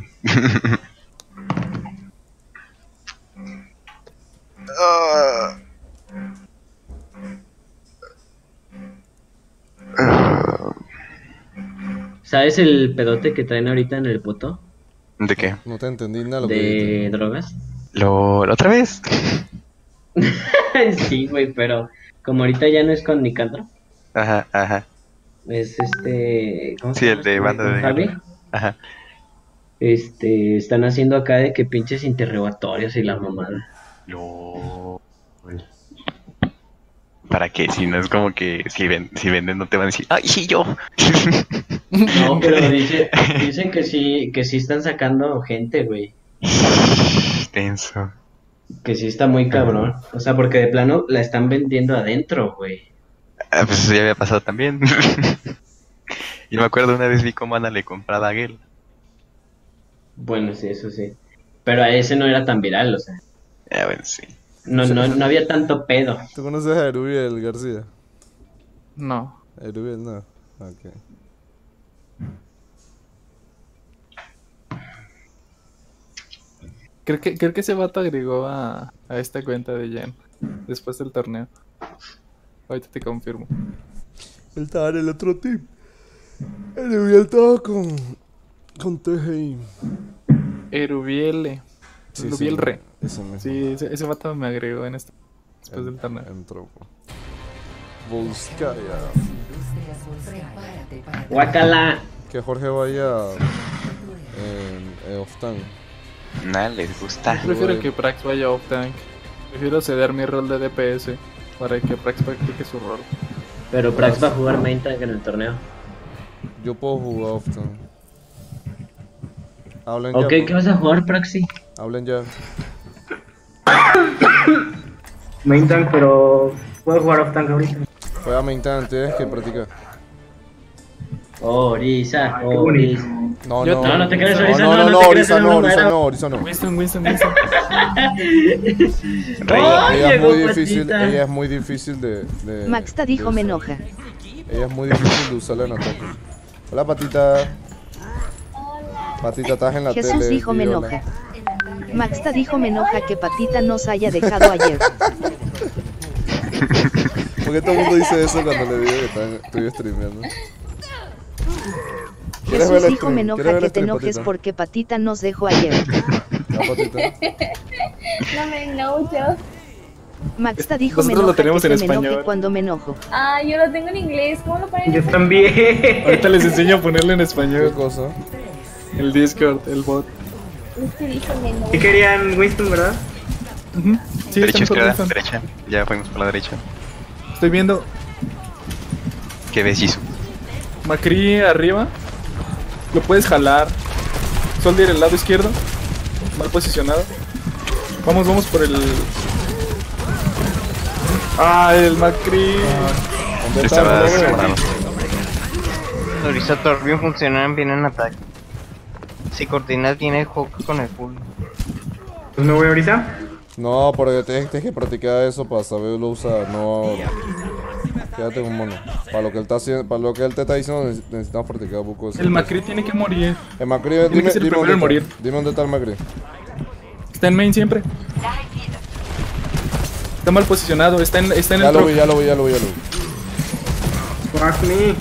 ¿Sabes el pedote que traen ahorita en el poto? ¿De qué? No te entendí nada lo que dijiste. ¿De drogas? ¿La otra vez? Sí, güey, pero como ahorita ya no es con Nicandro, Ajá, ajá. es ¿cómo se Sí, llama el de este? banda Con de... Javi. Ajá. Están haciendo acá de que pinches interrogatorios y la mamada. No. ¿Para qué? Si no es como que si venden no te van a decir, ¡ay, sí, yo! No, pero dicen que sí están sacando gente, güey. Tenso. Que sí está muy cabrón. O sea, porque de plano la están vendiendo adentro, güey. Ah, pues eso ya había pasado también. Yo me acuerdo una vez vi cómo Ana le compraba a Gel. Bueno, sí, eso sí. Pero a ese no era tan viral, o sea. Ah, bueno, sí. No había tanto pedo. ¿Tú conoces a Erubiel García? No. Erubiel no. Ok. Creo que ese vato agregó a esta cuenta de Jen después del torneo. Ahorita te confirmo. Él estaba en el otro team. Erubiel estaba con TGI. Erubiel. Sí, Erubiel sí, Re. ese mismo. Sí, ese vato me agregó en esto después del torneo. Entró. Volskaya. Guacala. Que Jorge vaya en Oftan. Nada les gusta. Prefiero que Prax vaya off tank. Prefiero ceder mi rol de DPS para que Prax practique su rol. Pero Prax va a jugar main tank en el torneo. Yo puedo jugar Oftan. Hablen Ok, ya. ¿qué vas a jugar, Praxi? Hablen ya. Main tank, pero puedo jugar off tank ahorita. Juega main tank, tienes que practicar. Orisa, Qué bonito. Orisa. No, Yo- No, no te creas, no, Orisa, no, no no, te creas, Orisa no, no, Orisa no. no, Orisa no. Winston. Rey. ¡Oh, Ella es llegó muy difícil, Patita! ella es muy difícil de Maxta dijo de me usar. enoja. Ella es muy difícil de usarla en ataque. Hola, Patita. Patita, estás en la tele. Jesús dijo me di hola. enoja. Maxta dijo me enoja que Patita nos haya dejado ayer. ¿Por qué todo el mundo dice eso cuando le digo que estoy streameando? ¿Quieres ver Jesús el dijo stream? me enoja ¿Quieres ver que el te stream, enojes Patita? porque Patita nos dejó ayer. Ya, Patita. No me enojo. Maxta dijo me Nosotros lo enoja que tenemos se en me enoje español. cuando me enojo. Ah, yo lo tengo en inglés. ¿Cómo lo ponen? Yo también. Ahorita les enseño a ponerlo en ¿Qué español. cosa? El Discord, el bot. Es que dijo me enojo. Sí querían Winston, ¿verdad? Sí, Derecha, estamos con izquierda, Winston. derecha. Ya fuimos por la derecha. Estoy viendo ¿Qué ves, Isu? Macri arriba. Lo puedes jalar. Soldier el lado izquierdo. Mal posicionado. Vamos por el... Ah, el Macri. ¿Dónde Estaba está? separado. Orisa Torbjorn funcionan bien en ataque. Si coordinas bien el juego con el full. Pues me voy ahorita. No, porque tienes que practicar eso para saberlo usar, no ahora. Quédate con mono. Para lo que él está haciendo, para lo que él te está diciendo necesitamos practicar un poco eso. El Macri tiene que morir. El Macri, que dime, ser el dime primero dónde en morir. está. Dime dónde está el Macri. Está en main siempre. Está mal posicionado. Está en Ya el lo truck. vi, ya lo vi. Fuck me.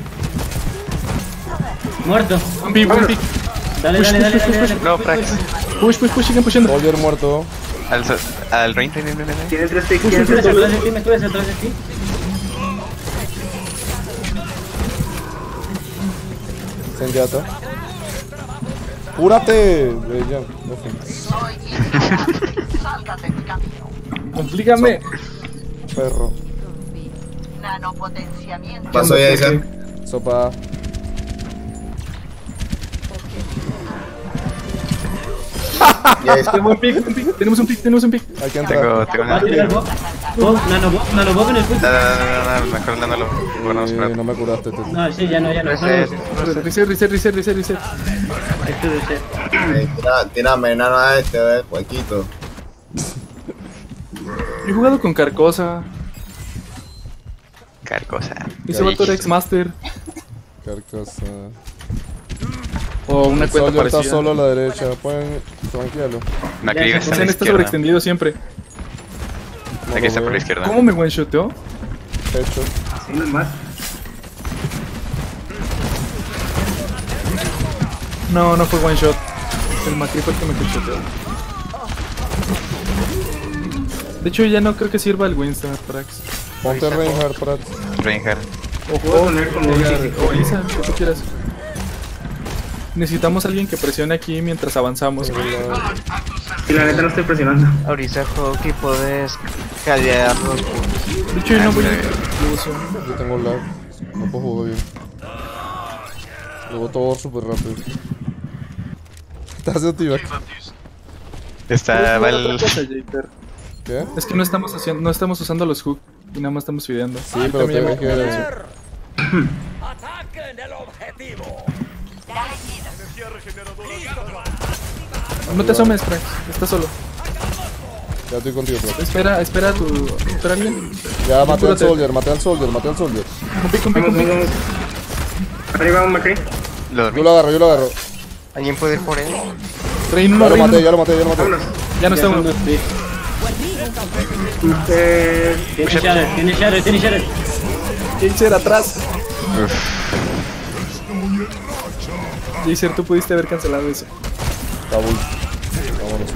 Muerto. Buen pick. Dale, Push, dale, dale, push, dale, push, dale. No, Prax. Push, siguen pushando. Soldier muerto. Al Rain, ven. Tiene 3 picks. Me Tiene subes 3 atrás de ti, me subes atrás de ti. Senjata. ¡Cúrate! Ya, no fue. Complícame. Perro. Pasó ya esa. Sopa. Ya es. Buen pick. Tenemos un pick. Hay que entrar. Tengo Va a una. tirar Bob. Nanobob en el punto. No, mejor dándolo. Guardamos para. No me curaste, tú. No, sí, ya no. Reset. Reset. Esto es de Tírame enano a este, a ver, huequito. Yo he jugado con Carcosa. Carcosa. Ese vato era ex-master. Carcosa. O una El cuenta Soldier está parecida. solo a la derecha, pueden tranquilo. Macri está a la Está izquierda. sobreextendido siempre. Aquí está por la izquierda. ¿Cómo me one-shoteó? Hecho. Sí, nomás. No, no fue one-shot. El Macri fue el que me one-shoteó. De hecho, ya no creo que sirva el Winston, Prax. Ponte Reinhardt, Pratt. Reinhardt. Puedo poner como un O Elisa, lo que tú quieras. Necesitamos a alguien que presione aquí mientras avanzamos. Y la neta no estoy presionando. Ahorita Hockey puedes caldear los puntos. De hecho, yo no voy a... Yo tengo lag, no puedo jugar bien. Luego todo súper rápido. ¿Estás haciendo T-Back? Estaba el... ¿Qué? Es que no estamos usando los hooks y nada más estamos fideando. Sí, pero tienes que ver eso. No te asomes, Prax. Estás solo. Ya estoy contigo, Pratt. Espera a alguien. Ya maté al Apúrate. Soldier, maté al Soldier. Un pico. Arriba un Macri. Yo lo agarro. ¿Alguien puede ir por él? Reino Ya uno, lo Reino maté, uno. ya lo maté. Ya no está uno. Tiene Shatter. Jacer atrás. Jacer, tú pudiste haber cancelado eso. Kabul. Vámonos,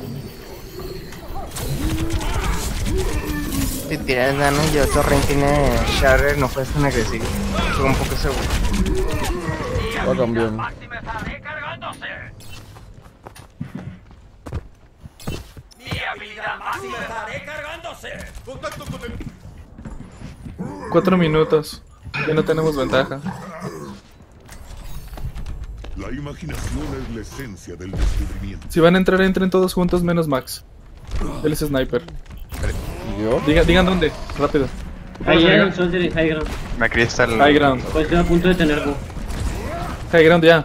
Si tiras daño y otro Rein tiene Shatter, no puedes tan agresivo. Fue un poco seguro. Va a cambiar. 4 minutos. Ya no tenemos ventaja. La imaginación es la esencia del descubrimiento. Si van a entrar, entren todos juntos menos Max. Él es sniper. ¿Y yo? Digan dónde, rápido. Ahí hay un Soldier en High Ground. Macri está al... High ground. Pues estoy a punto de tener go. High ground ya.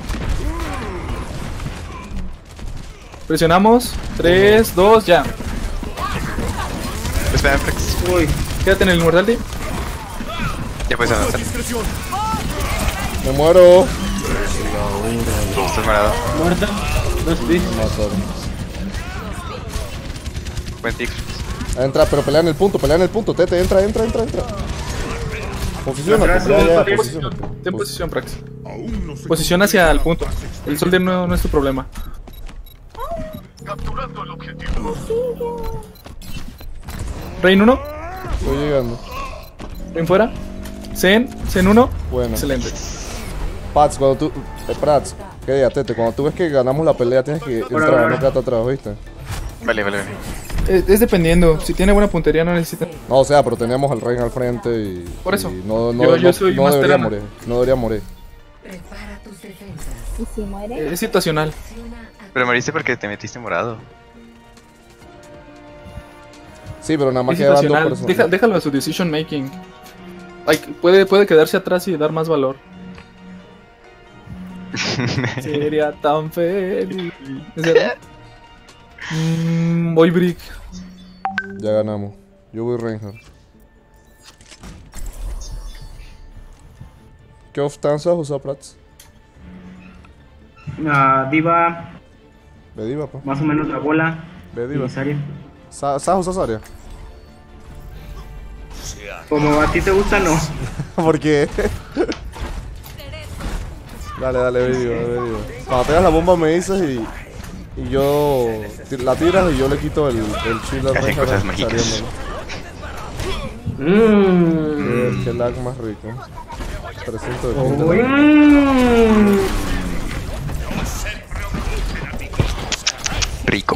Presionamos. 3, 2, ya. Espera, Prax. Uy. Quédate en el Immortality. Ya puedes avanzar. Me muero. Estás parado. Muerto. 2 picks. Mataron. Buen tick. Entra, pero pelea en el punto. Tete, entra. Posiciónate, Atrás, ya, Ten posiciónate. Ten posición, Prax. Aún no se Posición hacia el punto. El Soldier no es tu problema. capturando el objetivo. Rein 1. Estoy llegando. Rein fuera. Zen 1. Bueno. Excelente. Pats, cuando tú... Prats, que diga, Tete, cuando tú ves que ganamos la pelea tienes que entrar, no quedarte atrás, ¿viste? Vale. Es dependiendo. Si tiene buena puntería no necesita. No, o sea, pero teníamos al Rein al frente y... Por eso. y no Yo soy no más debería terana. morir. No debería morir. ¿Y si muere? Es situacional. Pero moriste porque te metiste morado. Sí, pero nada más Es quedan dos situacional. personas. Déjalo a su decision making. Puede quedarse atrás y dar más valor. Sería tan feliz. ¿Es verdad? Voy Brick. Ya ganamos. Yo voy Reinhardt. ¿Qué off-tanzas usa Prats? Diva, Ve Diva, pa. más o menos la bola. Ve Diva. Y Zarya. ¿Sabes usar Zarya? Como a ti te gusta, no. ¿Por qué? Dale, ve Diva. Cuando tengas la bomba me dices y yo... La tiras y yo le quito el shield al Hacen Reinhardt cosas mágicas. saliéndole. Qué lag más rico. 300 de pinta. Rico.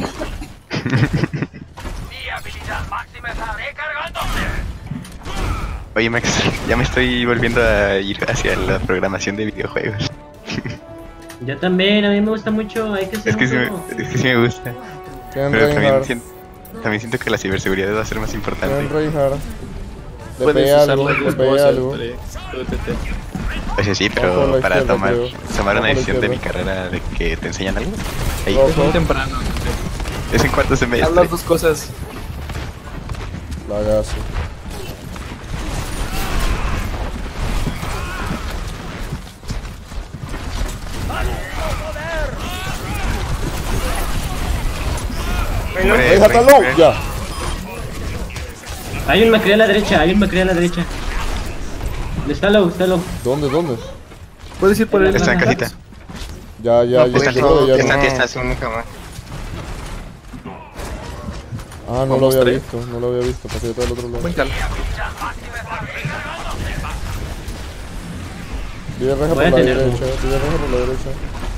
Oye Max, ya me estoy volviendo a ir hacia la programación de videojuegos. Yo también, a mí me gusta mucho, hay que hacer Es que sí un juego. me gusta. Ken Pero también Reinhardt. también siento que la ciberseguridad va a ser más Ken importante. Reinhardt. Le Puedes pegué usar algo, las le dos pegué cosas. algo. O sea, sí, Ojo a pero la para izquierda, tomar creo. una Ojo a la decisión de mi izquierda. carrera de que te enseñan algo. Ahí. Ojo. Es muy temprano. Es en cuarto Haz semestre. las dos cosas. Lagazo. ¡Déjatalo! Ya. Hay un Macri a la derecha, hay un Macri a la derecha. Está low, está low. ¿Dónde? Puedes ir por él. Está en casita. Ya, Está yo aquí. creo que ya Está no. aquí, está así. Ah, no lo había visto, pasé del otro lado. Buen cal. Vive reja por Voy a la tener derecha, vive reja por la derecha.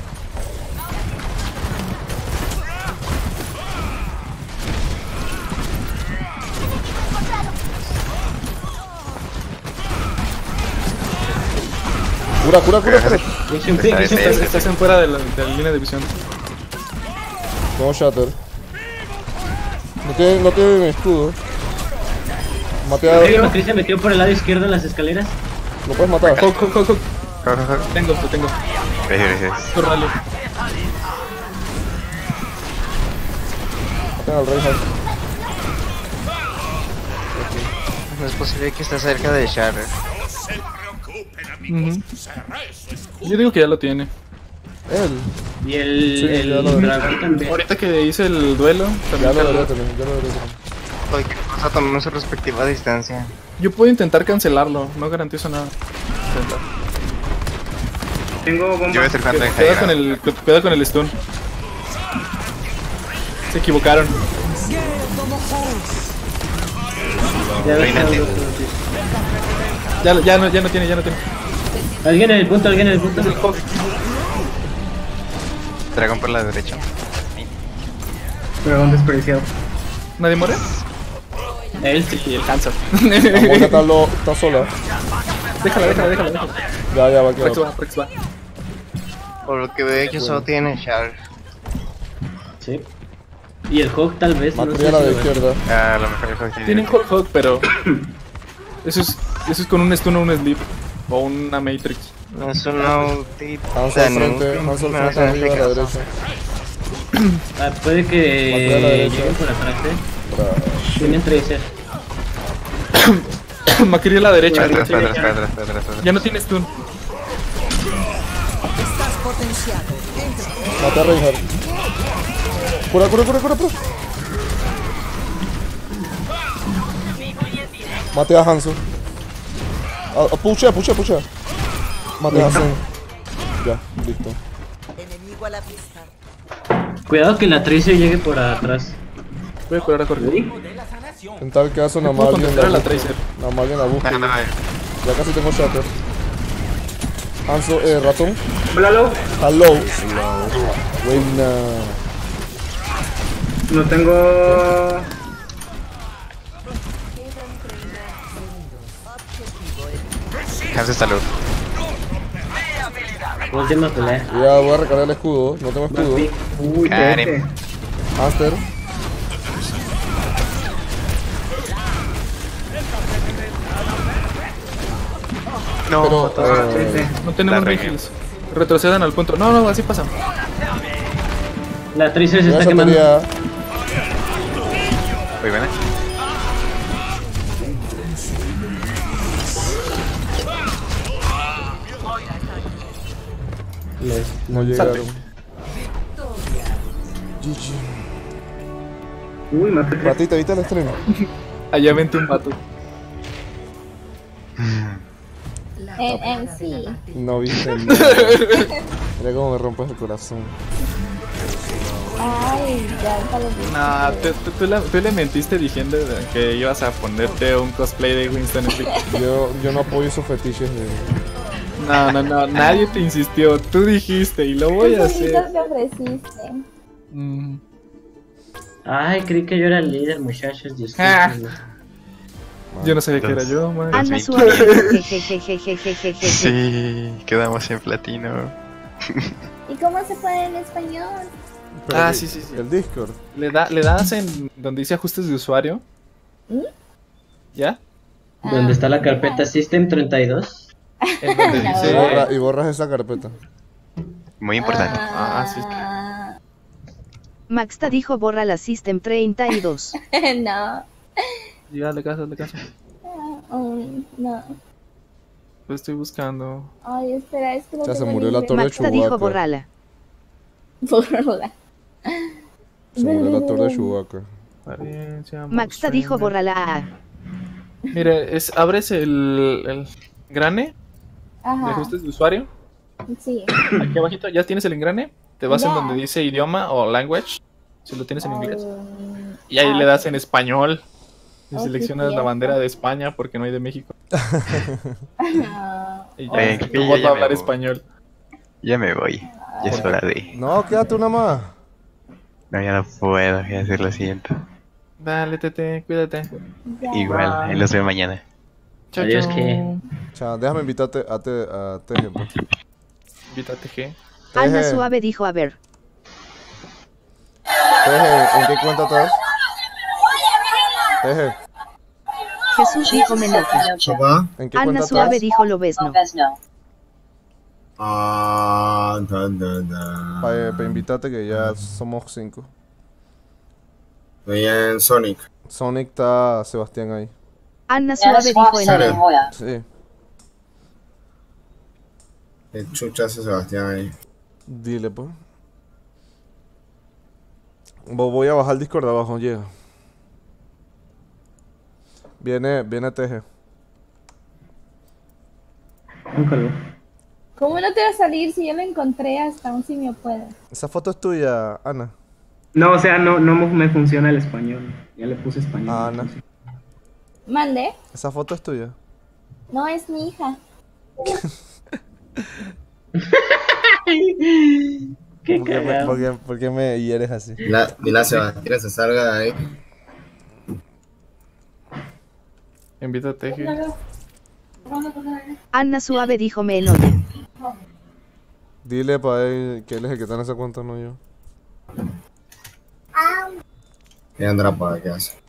Cura. Hice un pick, hice un pick. Estás en fuera de la línea de visión. Tengo shatter. No tiene escudo. Maté Creo que a... Macri se metió por el lado izquierdo en las escaleras. Lo puedes matar. Hawk. Tengo. Gracias. Tu rally. Maten al rey. No es posible que esté cerca de Shatter. Yo digo que ya lo tiene. Él. Y el ya lo dragón también. Ahorita que hice el duelo, Ya también lo debería cargó. tener. Cualquier cosa tomemos su respectiva distancia. Yo puedo intentar cancelarlo, no garantizo nada. Intentar. Tengo Yo voy a bomba. estar jugando en Cuidado con el stun. Se equivocaron. Ya ves, Reina, tío. Ya no tiene. Alguien en el punto. Dragón por la derecha. Dragón desperdiciado. ¿Nadie muere? Él sí. Y el Hanzo. La Morga está sola. Déjala. Ya va a quedar. Prex va. Por lo que veo que solo tiene Shatter. Sí. Y el Hawk tal vez. Macri no sé a la si de lo ve. izquierda. A lo mejor el juego Tienen Hawk, pero eso es con un stun o un sleep o una matrix. No es una ulti. Hansel al frente arriba a la derecha. Ah, puede Macri a la que derecha. lleguen por atrás, Tienen tracer. Macri a la derecha. Atrás. Ya no tiene stun. Estás potenciado. Maté a Reinhardt. Cura. Maté a Hanzo. Pucha. Maté a Zen. Ya, listo. Enemigo a la vista. Cuidado que la tracer llegue por atrás. Voy a curar a correr. En tal caso, nada Puedo más alguien contestar a la busca. tracer. Nada más alguien la busca. No, Ya casi tengo shatter. Hanzo, ratón. Hola, low. Hello. Buena. No tengo. Hans está low. Última pelea. Ya voy a recargar el escudo. No tengo escudo. Uy, Karen. vete. Master. No, Vete. No tenemos La reina. vigils. Retrocedan al punto. No, así pasa. La tracer se Ya está quemando. saltaría. muy buena. No llegaron. GG. Uy, maté tres. Patita, ¿viste el estreno? Allá vente un vato. En MC. No viste nada. Mira cómo me rompes el corazón. Ay, ya lo vi. Nah, tú le mentiste diciendo que ibas a ponerte un cosplay de Winston Epic. Yo no apoyo esos fetiches de... No, nadie te insistió. Tú dijiste y lo voy a Tú hacer. solito te ofreciste. Ay, creí que yo era el líder, muchachos. Ah. Discúlpenme. Yo no sabía que era yo, man. Anda suave. Sí, quedamos en platino. ¿Y cómo se puede en español? Ah, sí. El Discord. Le das en donde dice ajustes de usuario. ¿Mm? ¿Ya? ¿Dónde está la carpeta System 32? En donde dice. Y borras esa carpeta. Muy importante. Sí. Maxta dijo borra la System 32. No. Ya, hazle caso. No. Lo estoy buscando. Ay, espera, es que no Ya se tengo murió la libre. torre de Maxta dijo Chewbacca. borrala. Borrala. Seguro la torre de Chewbacca. Maxta dijo borra la A. Mire, abres el engrane de Ajá. ajustes de usuario. Sí. Aquí abajito ya tienes el engrane. Te vas en Ya. donde dice idioma o language. Si lo tienes en inglés. Y ahí le das en español. Y Oh, seleccionas sí, la cierto. bandera de España porque no hay de México. Y ya, Oye, tu ya bot va a me hablar voy. español. Ya me voy. Ya es hora de. No, quédate una más. No, ya no puedo, ya se lo siento. Dale, Tete, cuídate. Igual, ahí los veo mañana. Chao, Adiós, chao. ¿qué? Chao, déjame invitarte a Teje, pues. Invítate, G. Ana Teje, Suave dijo a ver. Teje, ¿en qué cuenta estás? Teje, Jesús dijo me enoja. Papá. ¿en qué Ana cuenta Suave estás? dijo lo ves no. Ah, da. Para invitarte que ya somos 5. Estoy en Sonic. Sonic está Sebastián ahí. Ana Suave dijo enoja. Sí, ¿Qué chucha hace Sebastián ahí? dile pues. Voy a bajar el Discord de abajo, llega. Viene Teje. ¿Cómo no te va a salir si yo lo encontré hasta un simio puede? Esa foto es tuya, Ana. No, o sea, no me funciona el español. Ya le puse español. Ana. ¿Mande? Esa foto es tuya. No, es mi hija. Qué ¿Por qué cagado. por qué me hieres así? Dile a Sebastián que se salga de ahí. Invítate, G. Ana Suave dijo me enoja. Dile para él que él es el que está en esa cuenta, no yo. Y Andra para qué hace.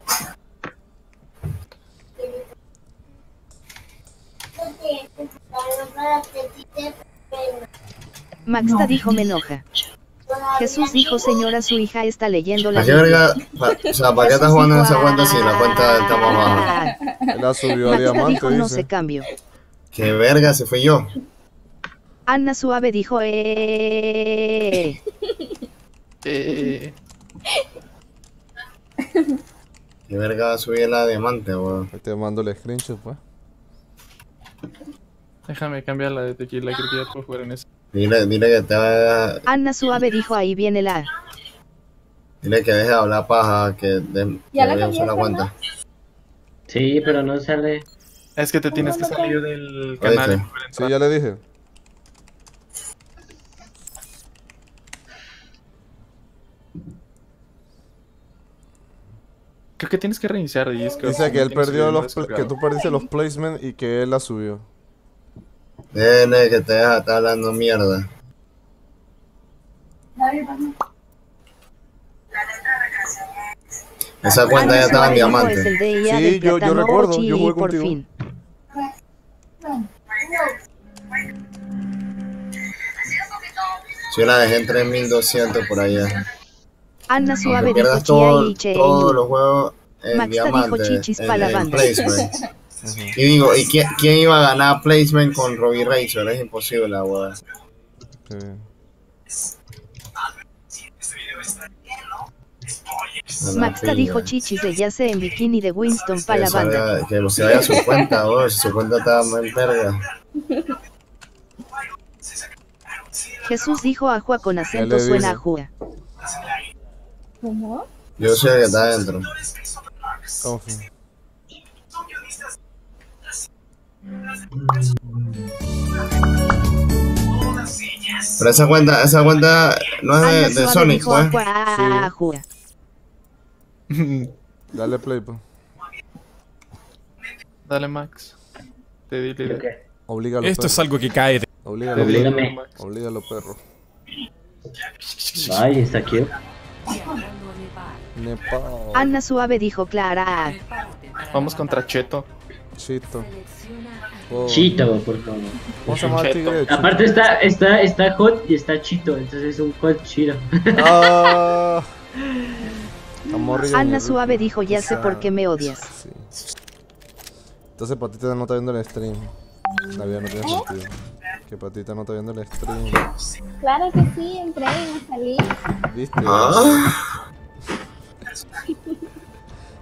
Maxta dijo me enoja. Jesús dijo señora su hija está leyendo la ¿Para qué verga? O sea, ¿para qué estás jugando en esa cuenta si la cuenta está más baja? Él la subió a Maxta diamante, dijo no dice. se cambio. ¿Qué verga? Se fui yo. Ana Suave dijo ¿Qué verga subí la diamante, weón? Te mando el screenshot, pues. Déjame cambiar la de tequila, creo que ya puedo jugar en eso. Dile que te haga. Ana Suave dijo ahí viene la. Dile que deje de hablar paja, que ¿Ya la voy a usar la cambiaste, cuenta. Sí, pero no sale. Es que te tienes que salir del Oíste. canal y volver a Sí, entrar. ya le dije. Creo que tienes que reiniciar disco. Dice que él perdió los que tú perdiste los placements y que él la subió. Dile que te deja estar hablando mierda. Esa cuenta ya Ana estaba en Suave dijo es diamante. el de ella Sí, del yo plátano recuerdo, Ochi yo jugué y por contigo. fin. Yo la dejé en 3200 por allá. Ana Suave Que dijo pierdas chía y che. todos los juegos en Maxta dijo diamante, chichis pa' la en banda. placement. Y digo, ¿y quién iba a ganar placement con Robbie Razor? Es imposible, la weá. Maxta dijo chichis de yace en bikini de Winston pa' la banda. Que se vaya a su cuenta, weón. Si su cuenta está muy verga. Jesús dijo ajua con acento le suena dice? ajua. ¿Cómo? Yo soy el que está adentro. ¿Cómo fue? Pero esa cuenta no Ana es de Suave Sonic, dijo pues. ajua, ajua. Dale play, pues. Dale, Max. Te dile. Oblígalo, Esto perro. es algo que cae de... Oblígalo, Oblígame. perro. Oblígalo, perro. Ay, está aquí. Nepal. Ana Suave dijo Clara. Vamos contra Cheto. Chito. Oh. Chito, por favor. ¿Cómo se llama el Cheto. tigre? Chito. Aparte está hot y está chito, entonces es un hot chito. Ah. Amor, rico, Ana muy Suave rico. dijo ya sé por qué me odias. Sí. Entonces Patita no está viendo el stream. La vida no tiene sentido. Que Patita no está viendo el stream. Claro que sí, entré y me salí. ¿Viste?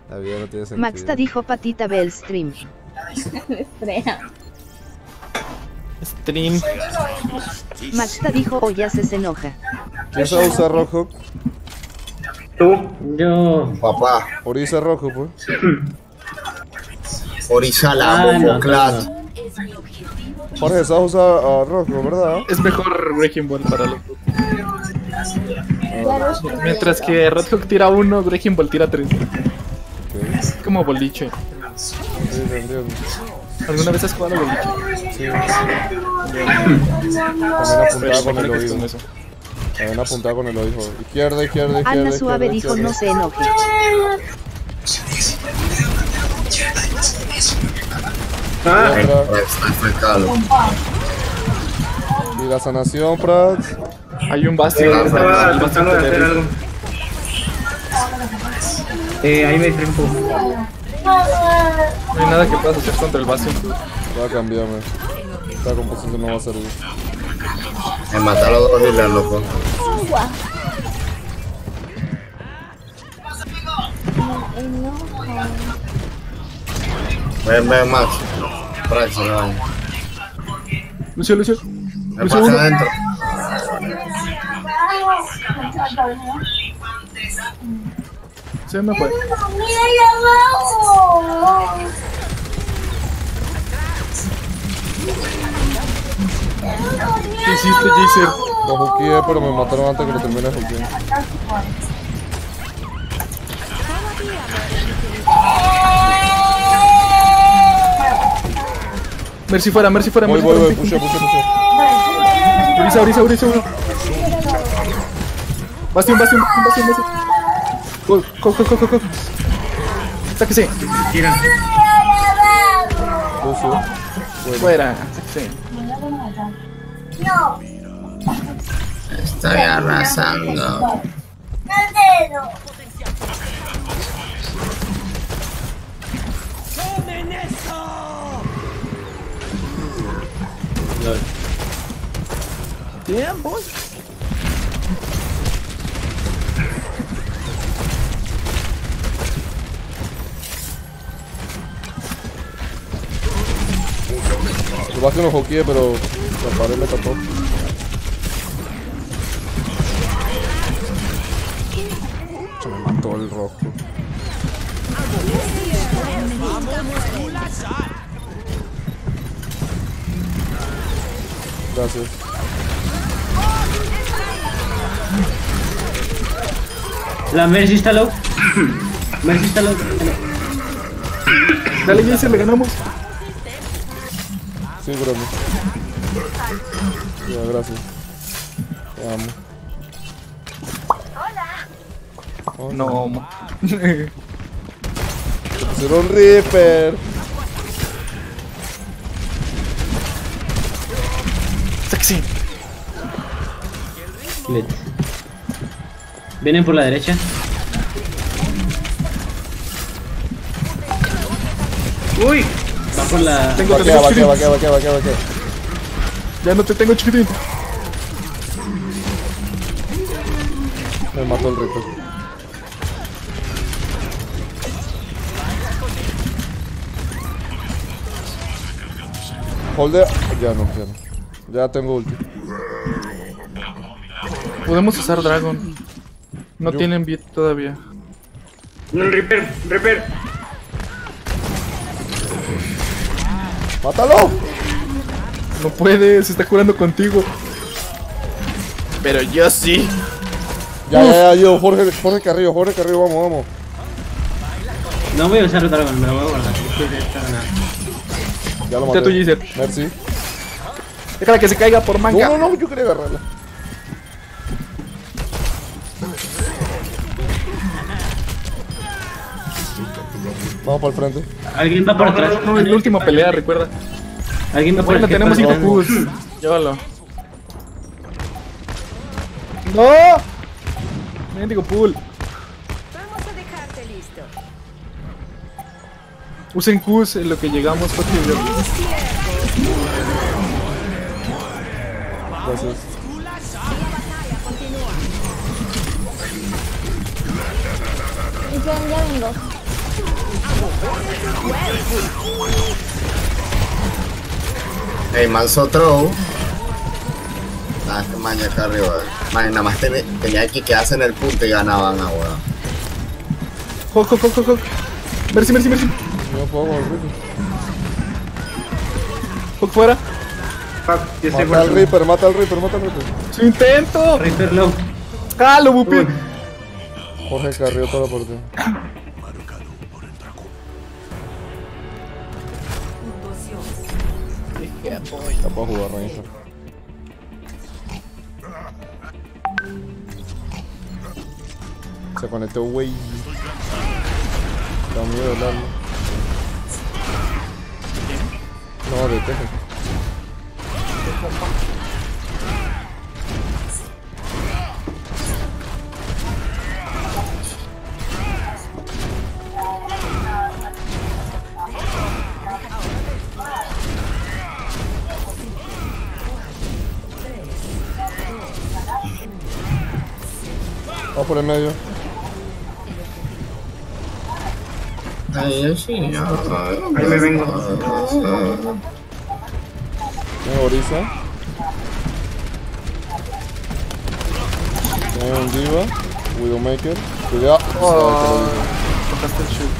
La vida no tiene sentido. Maxta dijo patita Bell stream. Estrella. Stream. Maxta dijo Oya se enoja. ¿Quién sabe usar rojo? Tú. Yo. Papá. Orisa rojo, pues. Orisa la Momoclat. Jorge, sabes usar rojo, ¿verdad? Es mejor Wrecking Ball para los dos. Mientras que Red Hook tira 1, Wrecking Ball tira 3. Es como boliche. Sí, te entiendo. ¿Alguna vez has jugado a boliche? Sí. También apuntada con el oído. También apuntada con el oído. Izquierda, izquierda, izquierda. Ana Suave dijo no se enoje. Y la sanación, Prats. Hay un Bastion. Estaba tratando de hacer algo. Ahí me trinco. No hay nada que puedas hacer contra el Bastion. Voy a cambiarme. Esta composición no va a servir. Me mataron dos vilas, loco. Ven, Max. Praxi, no. Lucio. Me pasa adentro. Se me fue. ¿Qué hiciste, Jaser? Lo juqueé, pero me mataron antes que lo termine de juquear. Mercy fuera. Voy, push. Orisa. Bastion. Go. Sáquese. Tira. Fuera. Sáquese. Estoy arrasando. Damn, boy. Lo más que lo juqueé, pero la pared me tapó. Se me mató el rojo. Gracias. La Mercy está low. Mercy está low. Dale, Jason, le ganamos. Sí, broma. Ya, gracias. Te amo. Oh, No. Te pusieron Reaper. Sexy. Vienen por la derecha. Uy. Va por la. Vaquea. Ya no te tengo, chiquitín. Me mató el Reaper. Holder. Ya no. Ya tengo ulti. Podemos usar Dragon. No tienen beat todavía. No, el Reaper. ¡Mátalo! No puede, se está curando contigo. Pero yo sí. Ya, yo, Jorge Carrillo, vamos. No voy a usar el dragón, me lo voy a guardar. Ya lo Ya tú, maté. Jaser. Merci. Déjala que se caiga por manga. No, yo quería agarrarla. Vamos para el frente. Alguien va por atrás. No, es la última pelea, recuerda. Alguien va por Bueno, atrás. tenemos 5 Qs. Llévalo. ¡No! Mendigo pool. Vamos a dejarte listo. Usen Qs en lo que llegamos, porque yo. Gracias. Y ya vengo. Ey, manso throw. Ah, este man ya acá arriba. Man, nada más tenía que quedarse en el punto y ganaban ahora. Hawk. Mercy. No puedo con el Reaper. Hawk fuera. Fuck, yo estoy Mata al Reaper, mata al Reaper. ¡Su intento! Reaper low. ¡Calo, Bupi! Jorge carrió toda la partida. Está para jugar Ranger. Se conectó wey. Da miedo el arma. No, de teje. Vamos por el medio. Ahí sí, Ahí me vengo. Tiene Orisa. Tiene un Diva. Widowmaker. Cuidado. Tocaste el shoot.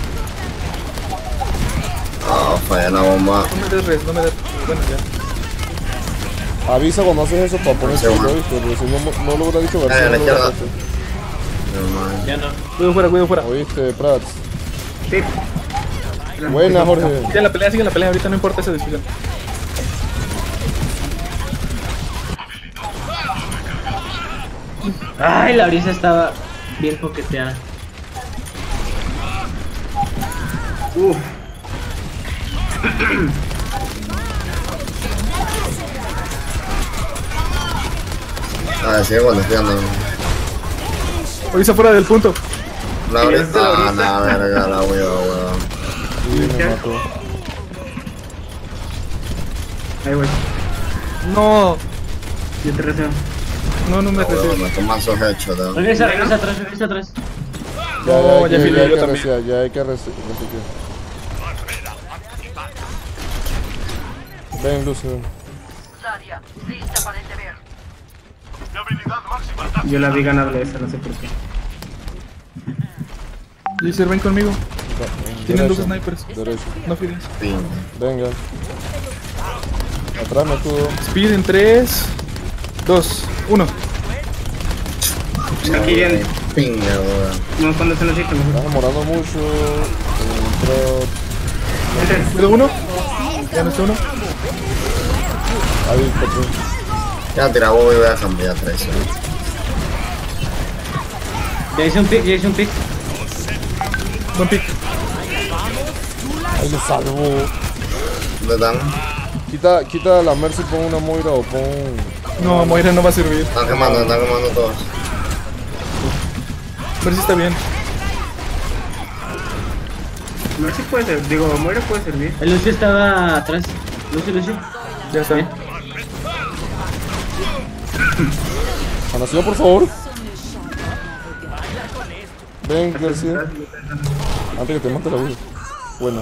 Ah, falla la bomba. No me des res. Bueno, ya. Avisa cuando haces eso para ponerse el ¿viste? Porque si no lo hubiera dicho A la izquierda. Ya no. Cuidado fuera. Oíste, Prats. Sí. Buena, Jorge. Sigue la pelea, ahorita no importa esa decisión. Ay, la brisa estaba bien poqueteada. Uf. A ver, sigue golpeando. Orisa fuera del punto. La brisa. Ah, la verga, la weón. Sí, me mató. Ahí voy. No. Yo te reseo. No me recibo. Me toman sus hechos, ¿no? Regresa atrás. No, ya filé yo también. resetear, ya hay que resetear. Ven, Lucio. Yo la vi ganable esa, no sé por qué. Jacer, ven conmigo. Tienen dos Derecho, snipers. Derecho. No fires. Venga. Atrás me escudo. Speed en 3, 2, 1. Aquí viene. Pinga, weón. No, cuando se necesita. Estás demorando mucho. ¿Cuido uno? ¿Ya no está uno? Ahí, Petro. Ya tira bobo y voy a cambiar traición. Ya hice un pick. Buen pick. Ahí le salvo. ¿Dónde están? Quita la Mercy, pon una Moira o pon... No, Moira no va a servir. Están quemando todos. A ver si está bien. Mercy puede ser, digo, Moira puede servir. El Lucio estaba atrás. Lucio. Ya está. Bien. Anación, por favor. Ven, García. Antes que te mate la vida. Bueno.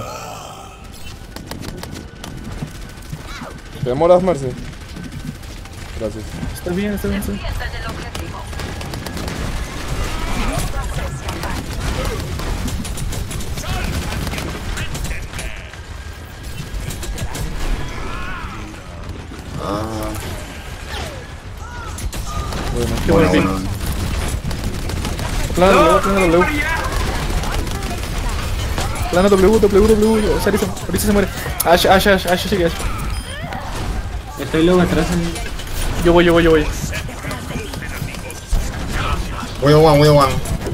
¿Te demoras, Mercy? Gracias. Está bien. Bueno. Qué buen pick. Plana W. Plana W. Ahorita se muere. Ash, sigue Ash. Estoy luego atrás. Yo voy. Voy a one.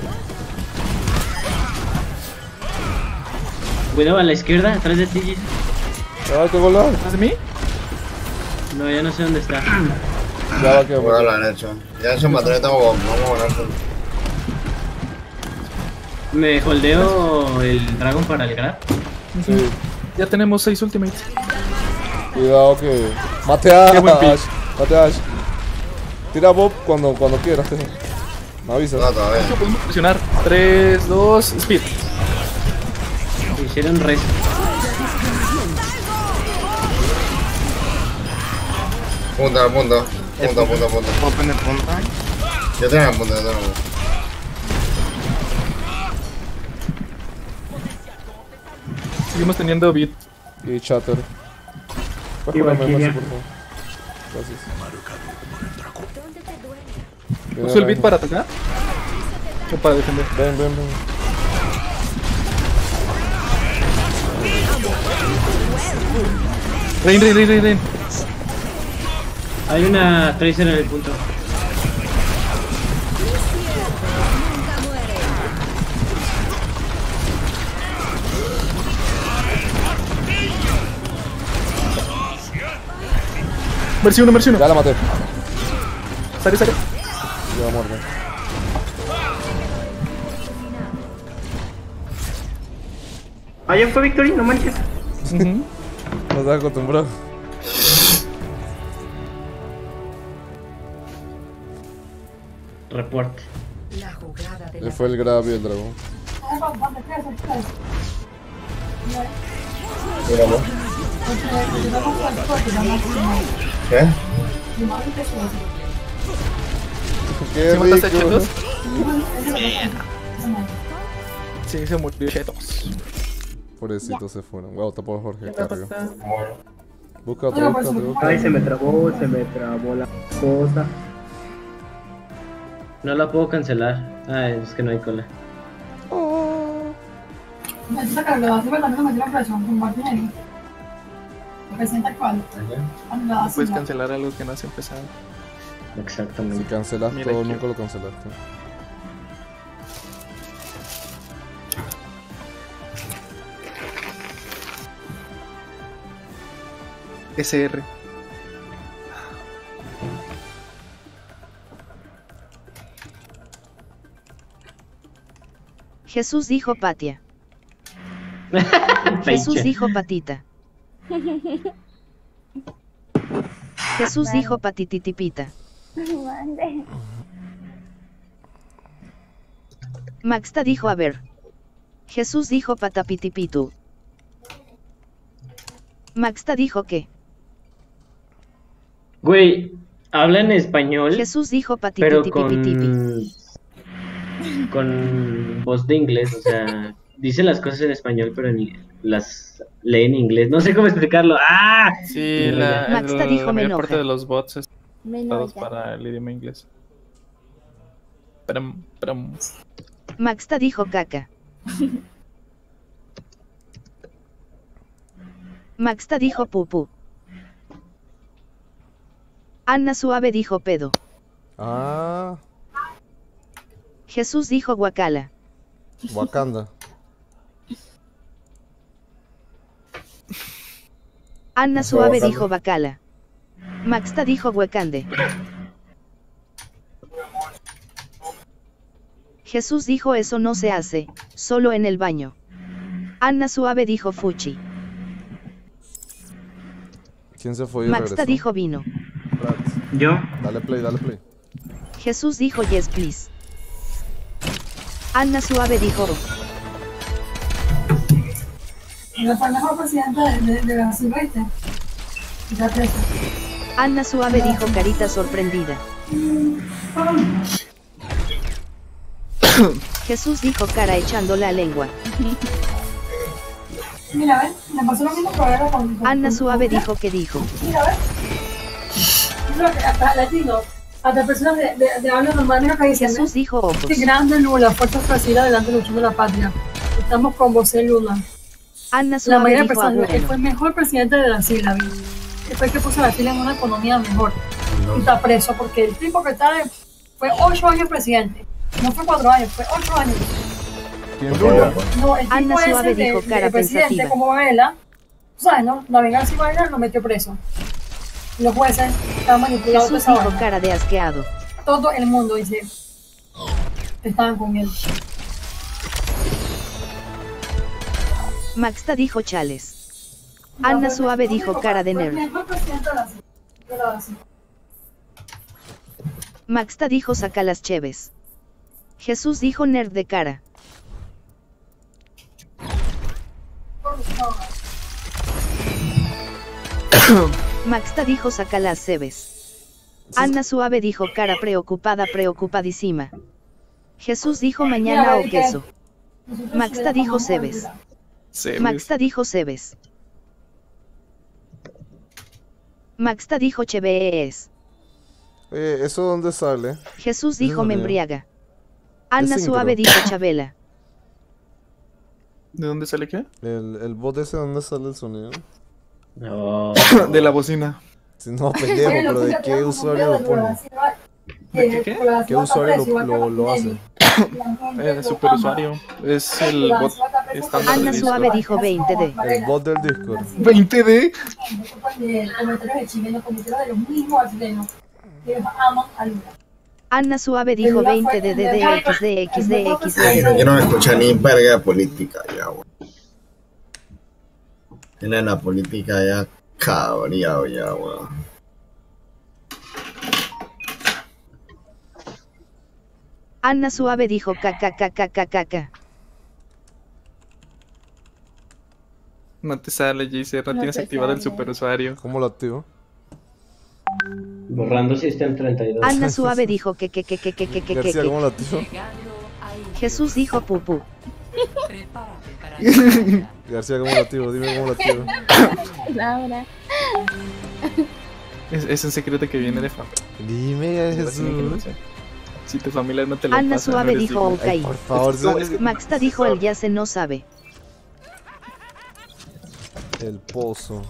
Cuidado a la izquierda, atrás de ti. Ah, qué volar. ¿Más de mí? No, ya no sé dónde está. Ya va que Voy a la hecho. Ya hecho matreta, vamos a volar. Me holdeo el dragón para el grab. Sí. Ya tenemos 6 ultimates. Cuidado que... Mate a Qué buen pick. Ash. Tira Bob cuando quieras. Me avisa. No, todavía. Podemos presionar. 3, 2, speed. Pusieron res. Punta. ¿Puedo poner punta? Yo tengo la punta, yo tengo la punta. Seguimos teniendo beat. Y chatter. Puedes Y ponerme Valkyria. Mercy, por favor. Gracias. Viene ¿Uso el beat Reina. para atacar? ¿O para defender? Ven. Rain. Hay una Tracer en el punto. Mercy 1. Ya la maté. Sale. Ya muerto. Allá fue Victory, no manches. No estás acostumbrado. Reporte. Él fue el grab y el dragón. Míralo. ¿Qué? Qué ¿Sí mataste a rico. Chetos? Sí, se murió Chetos. Pobrecitos se fueron. Wow, está por Jorge acá arriba. Busca Ay, otro. se me trabó la cosa. No la puedo cancelar. Ah, es que no hay cola. No puedes cancelar algo que no has empezado. Si Exactamente. cancelas Mira todo, aquí. nunca lo cancelaste. SR. Jesús dijo Patia. Jesús Fecha. dijo Patita. Jesús dijo Patititipita. Mande. Maxta dijo a ver. Jesús dijo Patapitipitu. Maxta dijo que. Güey, habla en español, Jesús dijo pero Patititipitipipi. con voz de inglés, o sea, dice las cosas en español, pero las lee en inglés. No sé cómo explicarlo. ¡Ah! Sí, Maxta dijo la me mayor parte enoja. de los bots están Menos dados ya. para el idioma inglés. Pero Maxta dijo caca. Maxta dijo pupú. Anna Suave dijo pedo. Ah, Jesús dijo guacala. Wakanda. Anna Suave dijo bacala. Maxta dijo huecande. Jesús dijo eso no se hace, solo en el baño. Anna Suave dijo fuchi. ¿Quién se fue y Maxta regresó? dijo vino. Prats. Yo. Dale play. Jesús dijo yes please. Anna Suave dijo No fue el mejor presidente de Brasil, ¿viste? Ya preso. Anna Suave dijo carita sorprendida. Jesús dijo cara echando la lengua. Mira, ¿ves? Me pasó lo mismo que ahora con... Anna Suave dijo que dijo. Mira, ¿ves? Es lo que hasta latinos, hasta personas de habla normal, mira que dicen. Jesús dijo ojos. Qué grande Lula, fuerzas Brasil adelante luchando la patria. Estamos con vos, Lula. Anna La Suave mayoría de dijo personas, él abuelo. fue el mejor presidente de Brasil, David. Él fue el que puso a Brasil en una economía mejor. Y está preso porque el tipo que está fue 8 años presidente. No fue 4 años, fue 8 años. ¿Quién Lula? No, el Anna tipo ese Suave dijo cara de presidente pensativa. como Varela, tú sabes, ¿no? La venganza y Varela lo metió preso. Y los jueces estaban manipulados de Jesús esa dijo vaina. cara de asqueado. Todo el mundo dice estaban con él. Maxta dijo chales. Anna Suave dijo cara de nerd. Maxta dijo saca las cheves. Jesús dijo nerd de cara. Maxta dijo saca las cebes. Anna Suave dijo cara preocupada preocupadísima. Jesús dijo mañana o queso. Maxta dijo cebes. Maxta dijo cebes. Maxta dijo chevees. ¿Eso dónde sale? Jesús dijo me embriaga. Anna Es Suave sincro. dijo Chabela. ¿De dónde sale qué? El bot ese, ¿dónde sale el sonido? No. De la bocina. Sí, no, pendejo, pero ¿de qué usuario lo pone? ¿De qué? ¿Qué usuario lo hace? De superusuario. Es el bot estándar de Anna Discord. Suave dijo 20D. El bot del Discord. 20D. Comentarios de Chile, los comentarios de los mismos brasileños. Ellos aman a Lula. Anna Suave dijo 20D Yo no me escucho ni verga de política ya, weón. Tienen la política ya cabreado ya, weón. Anna Suave dijo kkkkkk. No te sale, JC. No tienes activado el superusuario. ¿Cómo lo activo? Borrando System 32. Anna Suave dijo que García, ¿cómo lo activo? Jesús dijo pupú. García, ¿cómo lo activo? Dime cómo lo activo. Laura. Es un secreto que viene de familia. Dime, Jesús. Si tu familia no te lo Anna pasa, Suave no eres dijo digno. ok. Por favor, Maxta dijo el ya se no sabe. el pozo.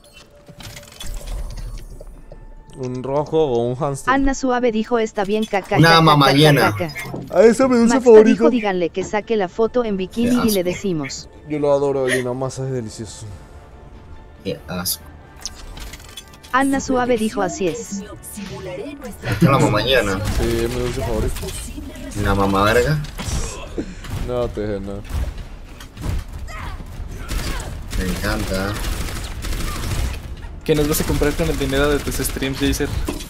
¿Un rojo o un hamster? Anna Suave dijo está bien kkkk. Una mamallena. A ese me dulce Maxta favorito. dijo díganle que saque la foto en bikini y le decimos. Yo lo adoro, y una masa es delicioso. Qué asco. Anna Suave dijo así es. Esta es la mamañana. Sí, es mi dulce favorito. La mamá verga. No, te dije no. Me encanta. ¿Qué nos vas a comprar con el dinero de tus streams, Jaser?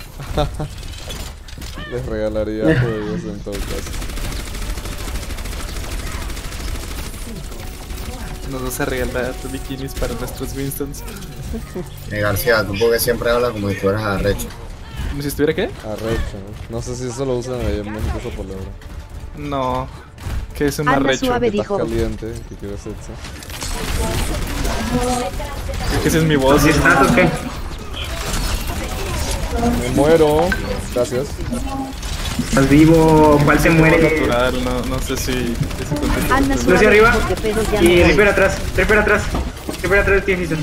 Les regalaría juegos en todo caso. Nos vas a regalar bikinis para nuestros Winstons. García, tú porque siempre hablas como si fueras arrecho. ¿Como si estuviera qué? Arrecho. No sé si eso lo usan ahí en México esa palabra. No. ¿Qué es un Anna arrecho? Suave Que estás dijo. caliente, que quieres sexo. Es que esa es mi voz. ¿Sí estás o qué? Me muero. Gracias. ¿Estás vivo? ¿Cuál se muere? Natural, no sé si ese contexto. Anna Lucy Suave arriba. dijo que pedo ya Y no Reaper hay. atrás. Reaper atrás. Reaper atrás de ti, Fisa.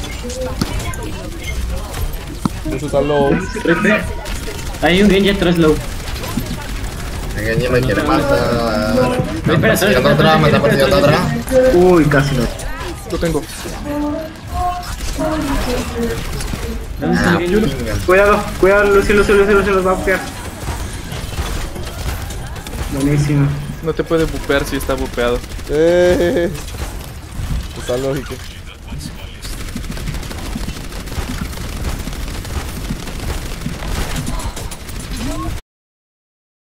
Eso está low. Hay un Genji atrás low. El Genji me quiere matar. Me Espera, está persiguiendo atrás, me está persiguiendo atrás. Uy, casi no. Lo tengo. ¿Dónde está el Genji? Cuidado, Lucy los va a bupear. Buenísimo. No te puede bupear si está bupeado. Está lógico.